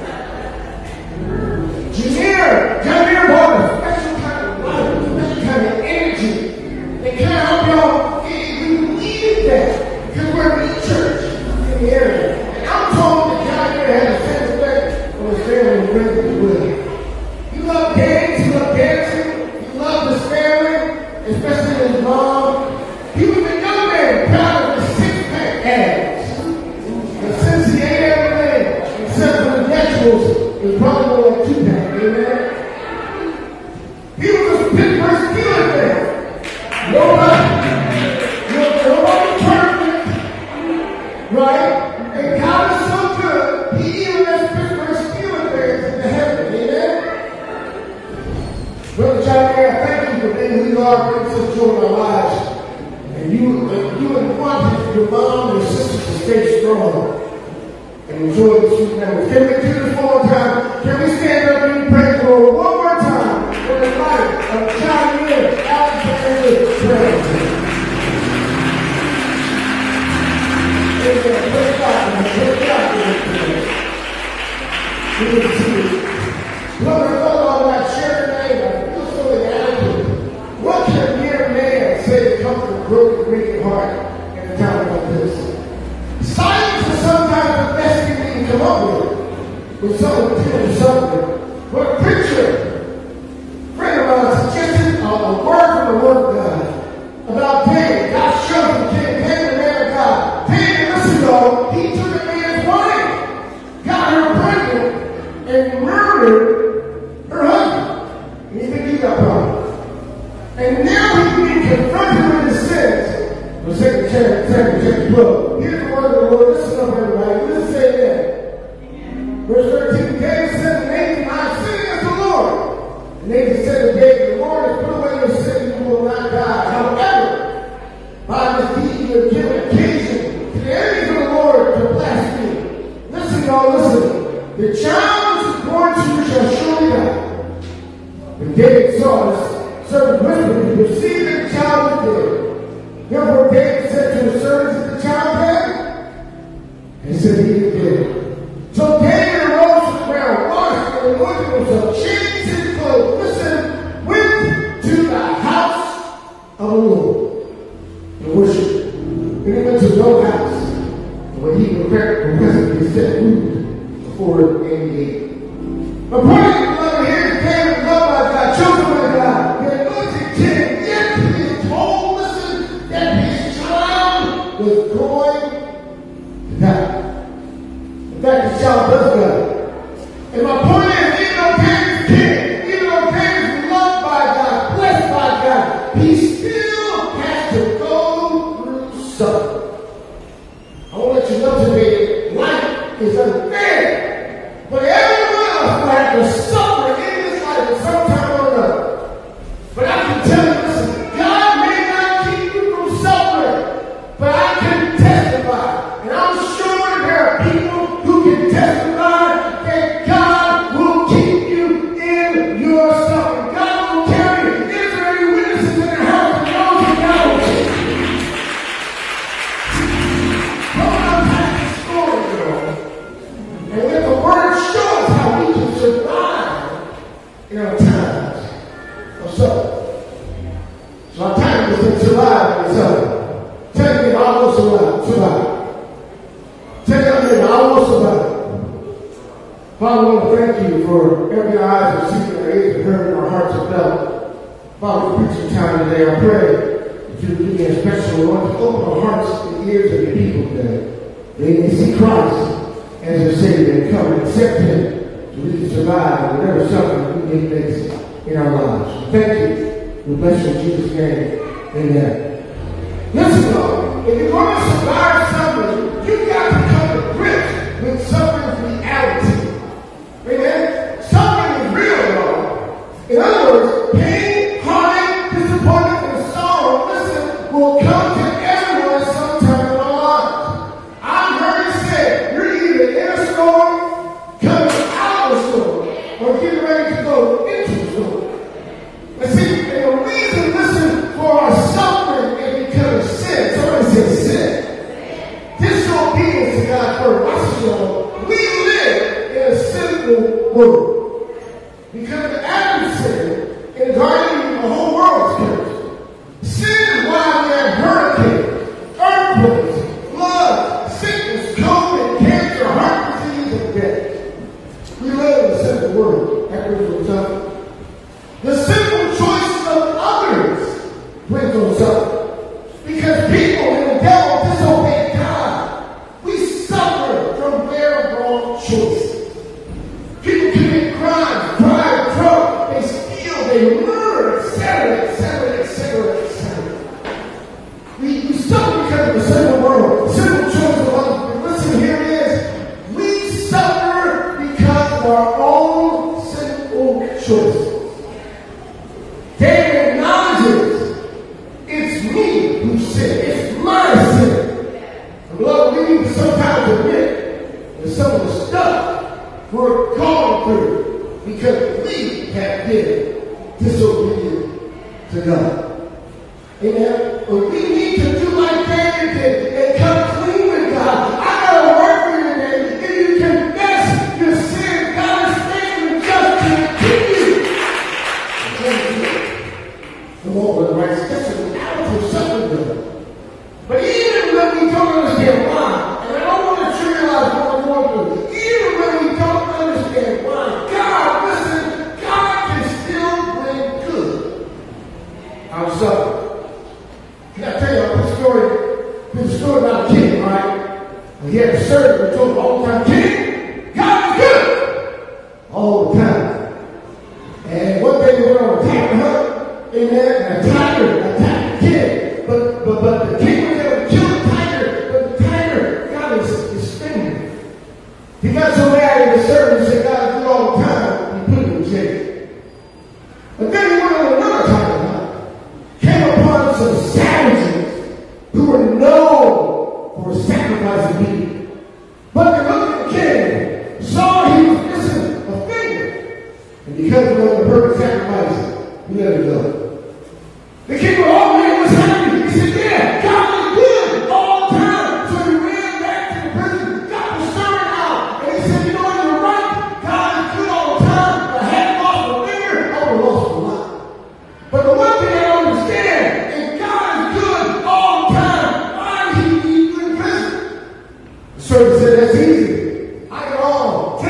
Jameer, Jameer brought a special kind of life, a special kind of energy. They kind of help y'all. We needed that because we're in church in the area. And I'm told that Jameer had a sense of that on his family friends as well. You love games, you love dancing, you love his family, especially his mom. He was a young man, proud of his six-pack abs. And since he ate everything, except for the naturals, it was probably more like two-pack, amen? He was a Pittsburgh Steelers fan. Nobody, nobody perfect, right? And God is so good, he even lets Pittsburgh Steelers fans into heaven, amen? Brother John Mayer, thank you for being who you are, bringing such joy in our lives. And you, and you and wanted your mom and your sisters to stay strong and enjoy this sweet memory. Can we do this one more time? Can we stand up and pray for one more time for the life of John Mayer, Alexander Gray? Amen. Praise God. Praise God. Good to see you. Brother, I thought about that shared name. I feel so inadequate. What can a mere man say to comfort a broken, grieving heart in a time like this? Silence is sometimes the best thing we can come up with when someone feels suffering. But a preacher, friend of mine, suggested a, a word from the Word of God about David. God showed him King David, the man of God. David, listen, though, he took a man's wife, got her pregnant, and murdered her husband. And you think he got problem? And now he's being confronted with his sins. The second chapter, second chapter twelve. Here's the word of the Lord. Listen up, everybody. Let's say that. Verse thirteen. David said to Nathan, I'm sinning against the Lord. And Nathan said to David, the Lord has put away your sin, you will not die. However, by this deed you have given occasion to the enemies of the Lord to blaspheme. Listen, y'all, listen. The child which is born to you shall surely die. When David saw this, servant whispered, he perceived that the child was dead. Therefore David said to his servants, is the child dead? And he said, he is dead. So David arose from the ground, washed and anointed himself, changed his clothes, listen, went to the house before eighty-eight. My point is, beloved, here is David, loved by God, chosen by God. The anointed king, yet he is told, listen, that his child was going to die. In fact, his child does die. And my point is, even though David's king, even though David's loved by God, blessed by God, he still has to go through suffering. I want to let you know today, life is unfair. But every one of us will have to suffer in this life at some time or another. But I can tell you, listen, God may not keep you from suffering, but I can testify. And I'm sure there are people who can testify that God will keep you in your suffering. God will carry you. Is there any witnesses in the house that knows that God will keep you? Come on, past the story, girl. And let the word show us how we can survive in our times of suffering. So our time is to survive in suffering. Tell me, I will survive. Survive. Tell me, I will survive. Father, I want to thank you for every eyes have seen, our ears have heard, and our hearts have felt. Father, we're preaching time today. I pray that you would give me a special Lord to open the hearts and ears of your people today. They may see Christ as a Savior and come and accept Him so we can survive whatever suffering we may face in our lives. Thank you. We bless you in Jesus' name. Amen. Listen, though, if you're going to survive suffering, you've got to come to grips with suffering's reality. Amen? Suffering is real, though. In other words, pain, heartache, disappointment, and sorrow, listen, will come to everyone sometime in our lives. I've heard it said, you're either in a storm, coming out of a storm, or getting ready to go into a storm. And see, and the reason, listen, for our suffering is because of sin. Somebody say sin. Disobedience to God's word. Watch this, y'all. We live in a sinful world. Because of Adam's sin, in the garden, the whole world is cursed. Sin is why we have hurricanes, earthquakes, floods, sickness, COVID, cancer, heart disease, and death. We live in a sinful world. That brings on suffering. The simple choices of others brings on suffering. Because people and the devil disobey God. We suffer from their wrong choices. People commit crimes, bribe, drug, they steal, they murder, et cetera, et cetera, et cetera, et cetera. We, we suffer because of the sinful world, simple choices of others. But listen, here it is. We suffer because of our own sinful choices. David acknowledges it's me who sinned. It's my sin. And beloved, we need to sometimes admit that some of the stuff we're going through because we have been disobedient to God. Amen? But we need to do like David did and come clean with God. I got to work for you today. If you confess your sin, God is faithful and just to keep you. The Lord was right, especially out of something good. But even when we don't understand why, and I don't want to trivialize what we're going through, even when we don't understand why, God, listen, God can still bring good out of suffering. Can I tell you a quick story? There's a story about a king, right? And he had a servant who told him all the time, King, God is good all the time. And one day they went on a tiger hunt. Amen. And a tiger attacked the king. But, but, but the king was able to kill the tiger. But the tiger got his, his finger. He got so mad at the servant and said, God, I do all the time. He put him in jail. But then he went on another tiger hunt. Came upon some savages who were known for sacrificing people. But the little king saw he was missing a finger. And because it was a perfect sacrifice, he let it go. The king of all men was happy. He said, yeah, God is good all the time. So he ran back to the prison, got the servant out, and he said, you know what, you're right. God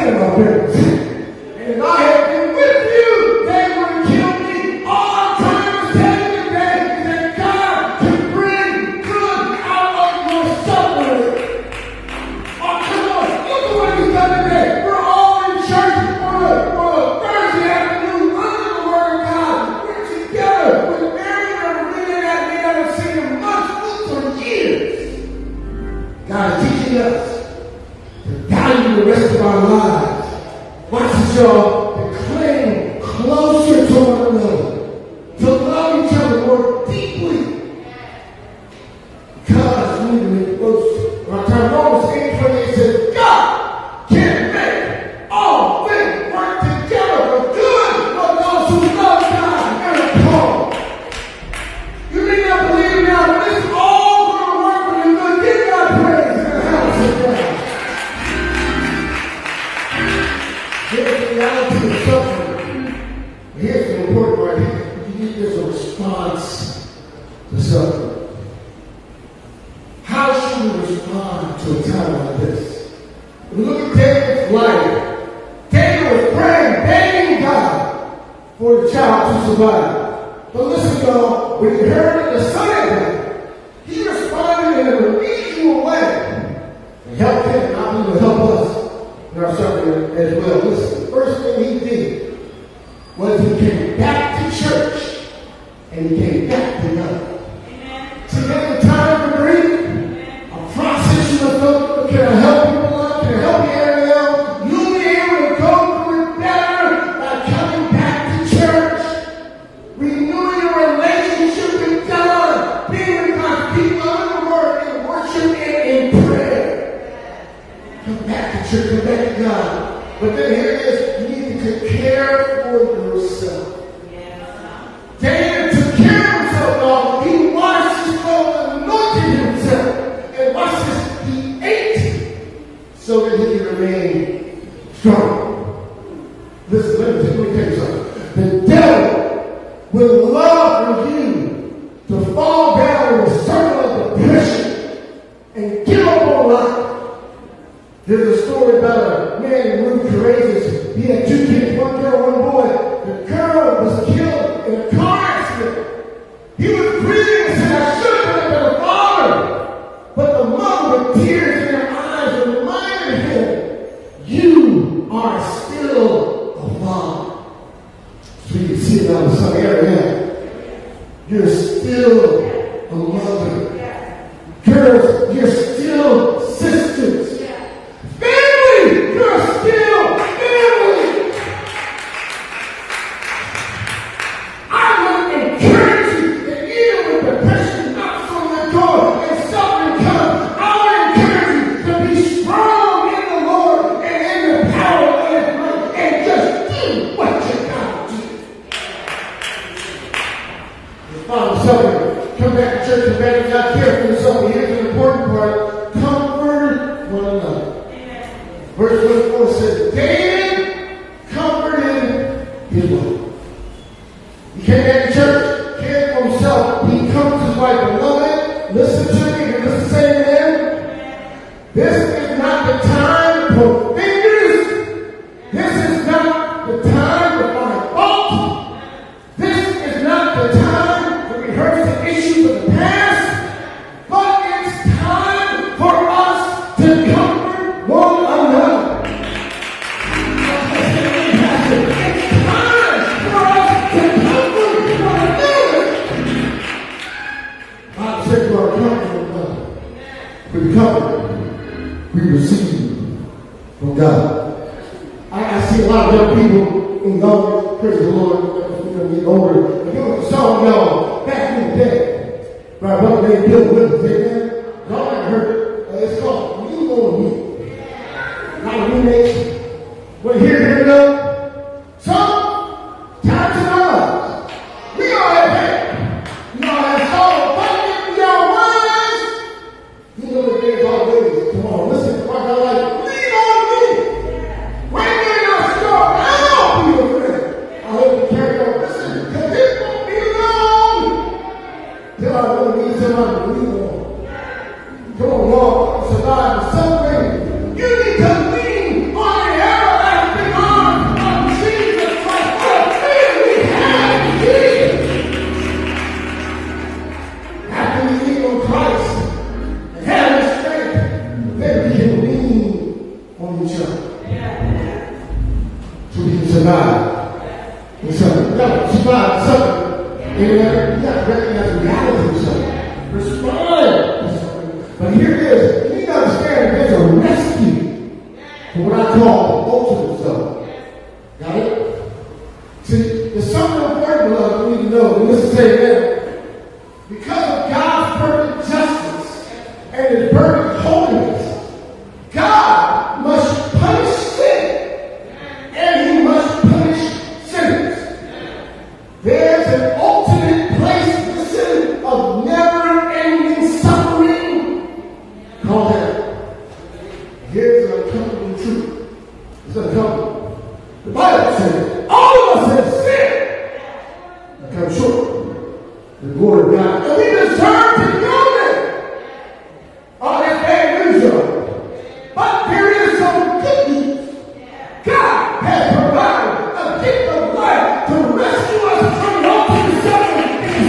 scared of my parents. And if I had been with you, they would have killed me. All I'm trying to tell you today is that God can bring good out of your suffering. Oh, come on. Look at what he's done today. We're all in church for a, for a Thursday afternoon under the Word of God. We're together with Mary and Maria that we haven't seen in months, for years. God is teaching us to value the rest of our lives. Watch this, y'all. To cling closer to one another. To love each other more deeply. Because we need to make our time. Romans eight twenty-eight says, God can make all things work together for good for those who love God and are called. You may not believe it now, but it's all going to work for you. Good. Give God praise in the house of God. Here's the reality of suffering. Here's the important part here. You need this a response to suffering. How should we respond to a time like this? When we look at David's life, David was praying, begging God for the child to survive. But listen, y'all, when he heard that the son had died, he responded in an unusual way. And helped him, and I believe will help us in our suffering as well. Listen, the first thing he did was he came back to church and he came back to God. See, there's a time for grief, a process you must go through. Can I help people out? Can I help you area? You'll be able to go through it better by coming back to church, renewing your relationship with God, being with God's people in the Word, in worship and in prayer. Come back to church, come back to God. But then here it is, you need to care for yourself. David took care of himself, y'all. He washed his clothes, anointed himself, and watch this, he ate so that he could remain strong. Listen, let me, let me tell you something. The devil will love for you to fall down in a circle of depression and give up on life. There's a story about a man named Courageous. He had two kids, one girl, one boy. The girl was killed in a car accident. He was grieving and said, I should have been a father. But the mother, with tears in her eyes, reminded him, you are still a father. So you can see it on some area. You're still a mother. Girls, you're still sisters. Family, you're still family. I would encourage you that even with depression knocks on your door and suffering comes, I would encourage you to be strong in the Lord and in the power of His might and just do what you got to do. Father, suffering, come back to church and back to God, care for yourself. Here's the important part: comfort one another. Verse twenty-four says, David comforted his wife. He came back to church, cared for himself. He comforts his wife. Beloved, listen to me. And listen, say amen. This is not the time to point fingers. This is not the time to find fault. This is not the time to rehearse the issues of the past. But it's time for us to comfort one another. We comfort, we receive from God. I, I see a lot of young people in God, praise the Lord, you know, get older. And you know, saw y'all back in the day. My brother named Bill Williams, amen. Y'all ever heard uh, it's called You Know Me. A lot of roommates. Well, here, here we go. So, time to know. We all have that. We all have sorrow, but we all wise. You know that there's always, come on, listen, like I like, lean on me. When you're in our store, I'll be your friend. I hope you carry on. Listen, because it won't be long till I really need somebody to lean on. Come on, Lord, survive the suffering. You need to lean on the jump. So we can survive. And something. You gotta survive something. And you gotta recognize the reality of something. Respond to something. But here it is. You need to understand there's a rescue for what I call the ultimate stuff. Got it? See, there's something important beloved we need to know. And listen to it now. Because of God's perfect justice and his perfect holiness, God must punish sin. And he must punish sinners. There's an ultimate place, listen, of never-ending suffering called heaven. Here's an uncomfortable truth. It's uncomfortable. The Bible says all of us have sinned and come short of the glory of God. And we deserve to go there. Oh, that's bad news, y'all. But there is some good news. God has provided a gift of life to rescue us from the ultimate suffering and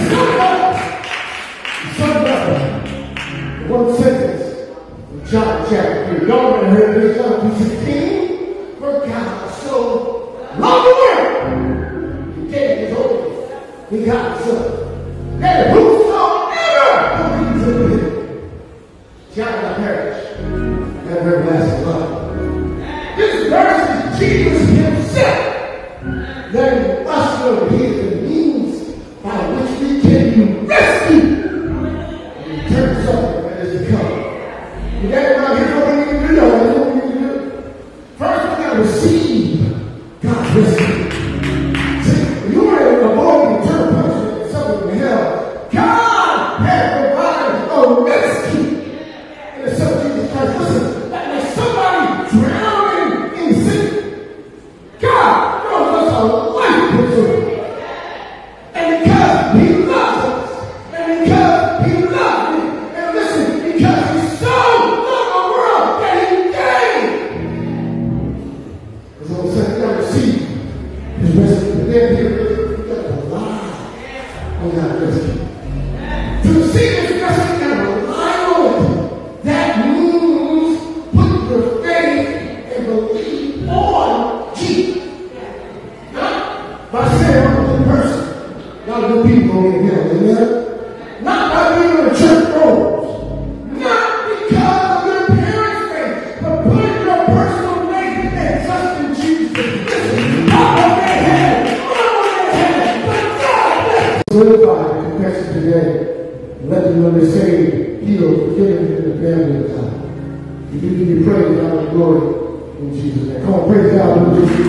Son of us. One sentence in John chapter three. Y'all ever heard this? John three sixteen. For God so loved the world, he gave his only begotten Son, that whosoever believes in him shall not perish, and have everlasting life. This verse is Jesus himself letting us know he is the means by which we can be rescued and return suffering that is to come. You got it right here, what we need to do, y'all. That's what we need to do. First, we got to receive God's rescue. See, you want to avoid the eternal punishment and suffering in hell. God has provided a rescue in the Son of Jesus Christ. Listen, like there's somebody drowning in sin. God throws us a life preserver. And because he loves us, and because he loves me, and listen, because he so loved the world that he gave. Because all of a sudden, you got to receive his rescue. But then here, you got to rely on God's rescue. To receive his rescue, you got to rely on it. That means put your faith and believe on Jesus. Not by saying I'm a good person. Y'all good people in hell, amen? Not by being in the church roles. Not because of your parents' faith, but putting your personal faith and trust in Jesus. Listen, not on their head, not on their head, but God bless. Solidify the confession today. Let them know they're saved, healed, forgiven in the family of God. We do give you praise, honor, and glory in Jesus' name. Come on, praise God. We'll just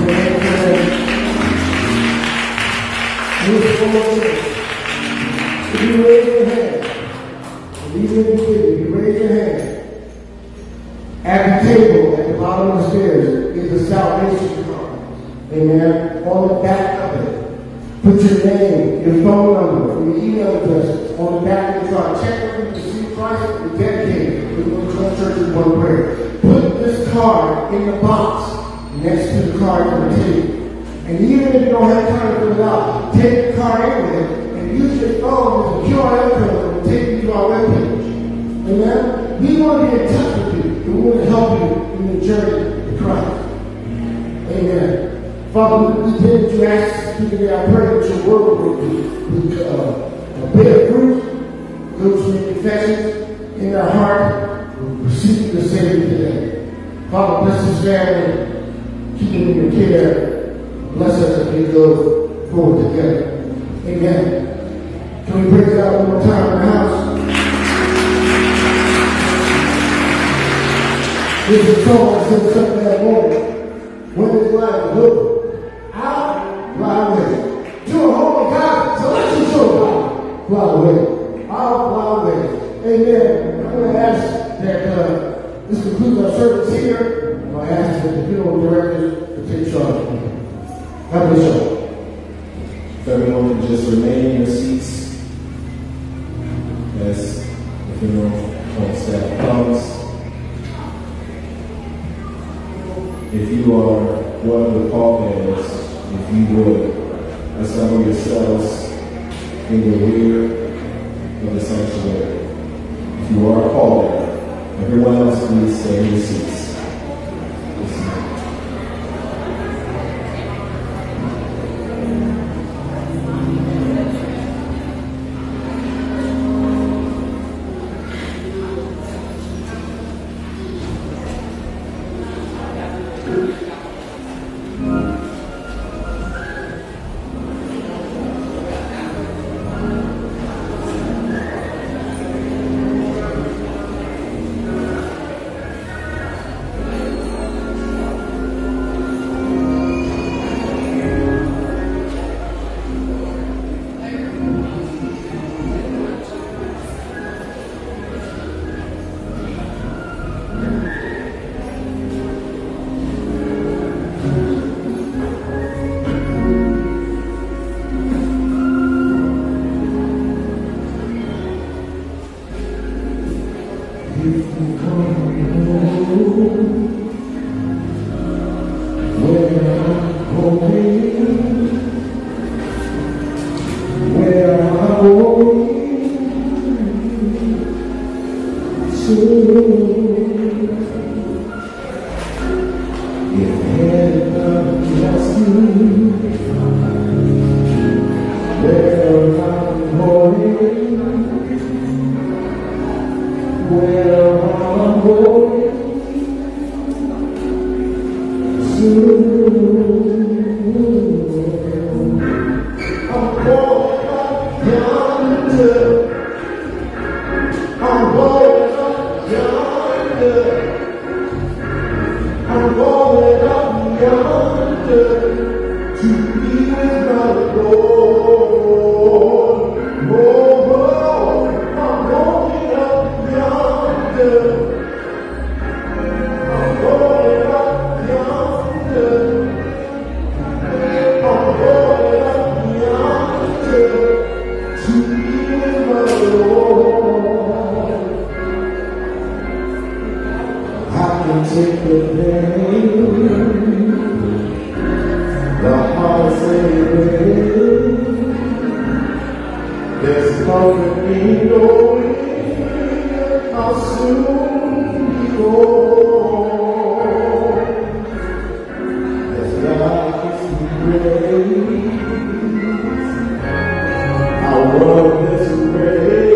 If you raise your hand, even if you did, if you raise your hand, at the table at the bottom of the stairs is a salvation card. Amen. On the back of it, put your name, your phone number, your email address on the back of the card. Check with you to see Christ. We're dedicated. We're going to one church with one prayer. Put this card in the box next to the card on the table. And even if you don't have time to fill it out, take the card in with it and use your phone as a Q R code that will take you to our webpage. Amen? We want to be in touch with you. We want to help you in your journey to Christ. Amen. Father, we pray that you ask us today. I pray that your word will be uh, a bear fruit, those who make confessions in their heart will receive the Savior today. Father, bless this family, keep them in your care. Bless us as we go forward together. Amen. Can we praise God one more time in the house? This is a song I said something that morning. When this life is over, I'll fly away. To a home of God, so let's just show God. Fly away. I'll fly away. Amen. I'm going to ask that uh, this concludes our service here. I'm going to ask that the funeral directors to take charge. God bless you. If everyone can just remain in your seats as the funeral home staff comes. If you are one of the pallbearers, if you would assemble yourselves in the rear of the sanctuary. If you are a pallbearer, everyone else please stay in your seats. This is where I'm going soon. If heaven loves me, where I'm going, where I'm going soon. I'm going up yonder. I'm going up yonder. I'm going up yonder to be with my Lord. Oh, oh, I'm going up yonder. I'm going up yonder. I'm going up yonder to be with my Lord. I can take the pain, the heartache. There's comfort in knowing I'll soon be gone. As God gives me grace, I want this grace.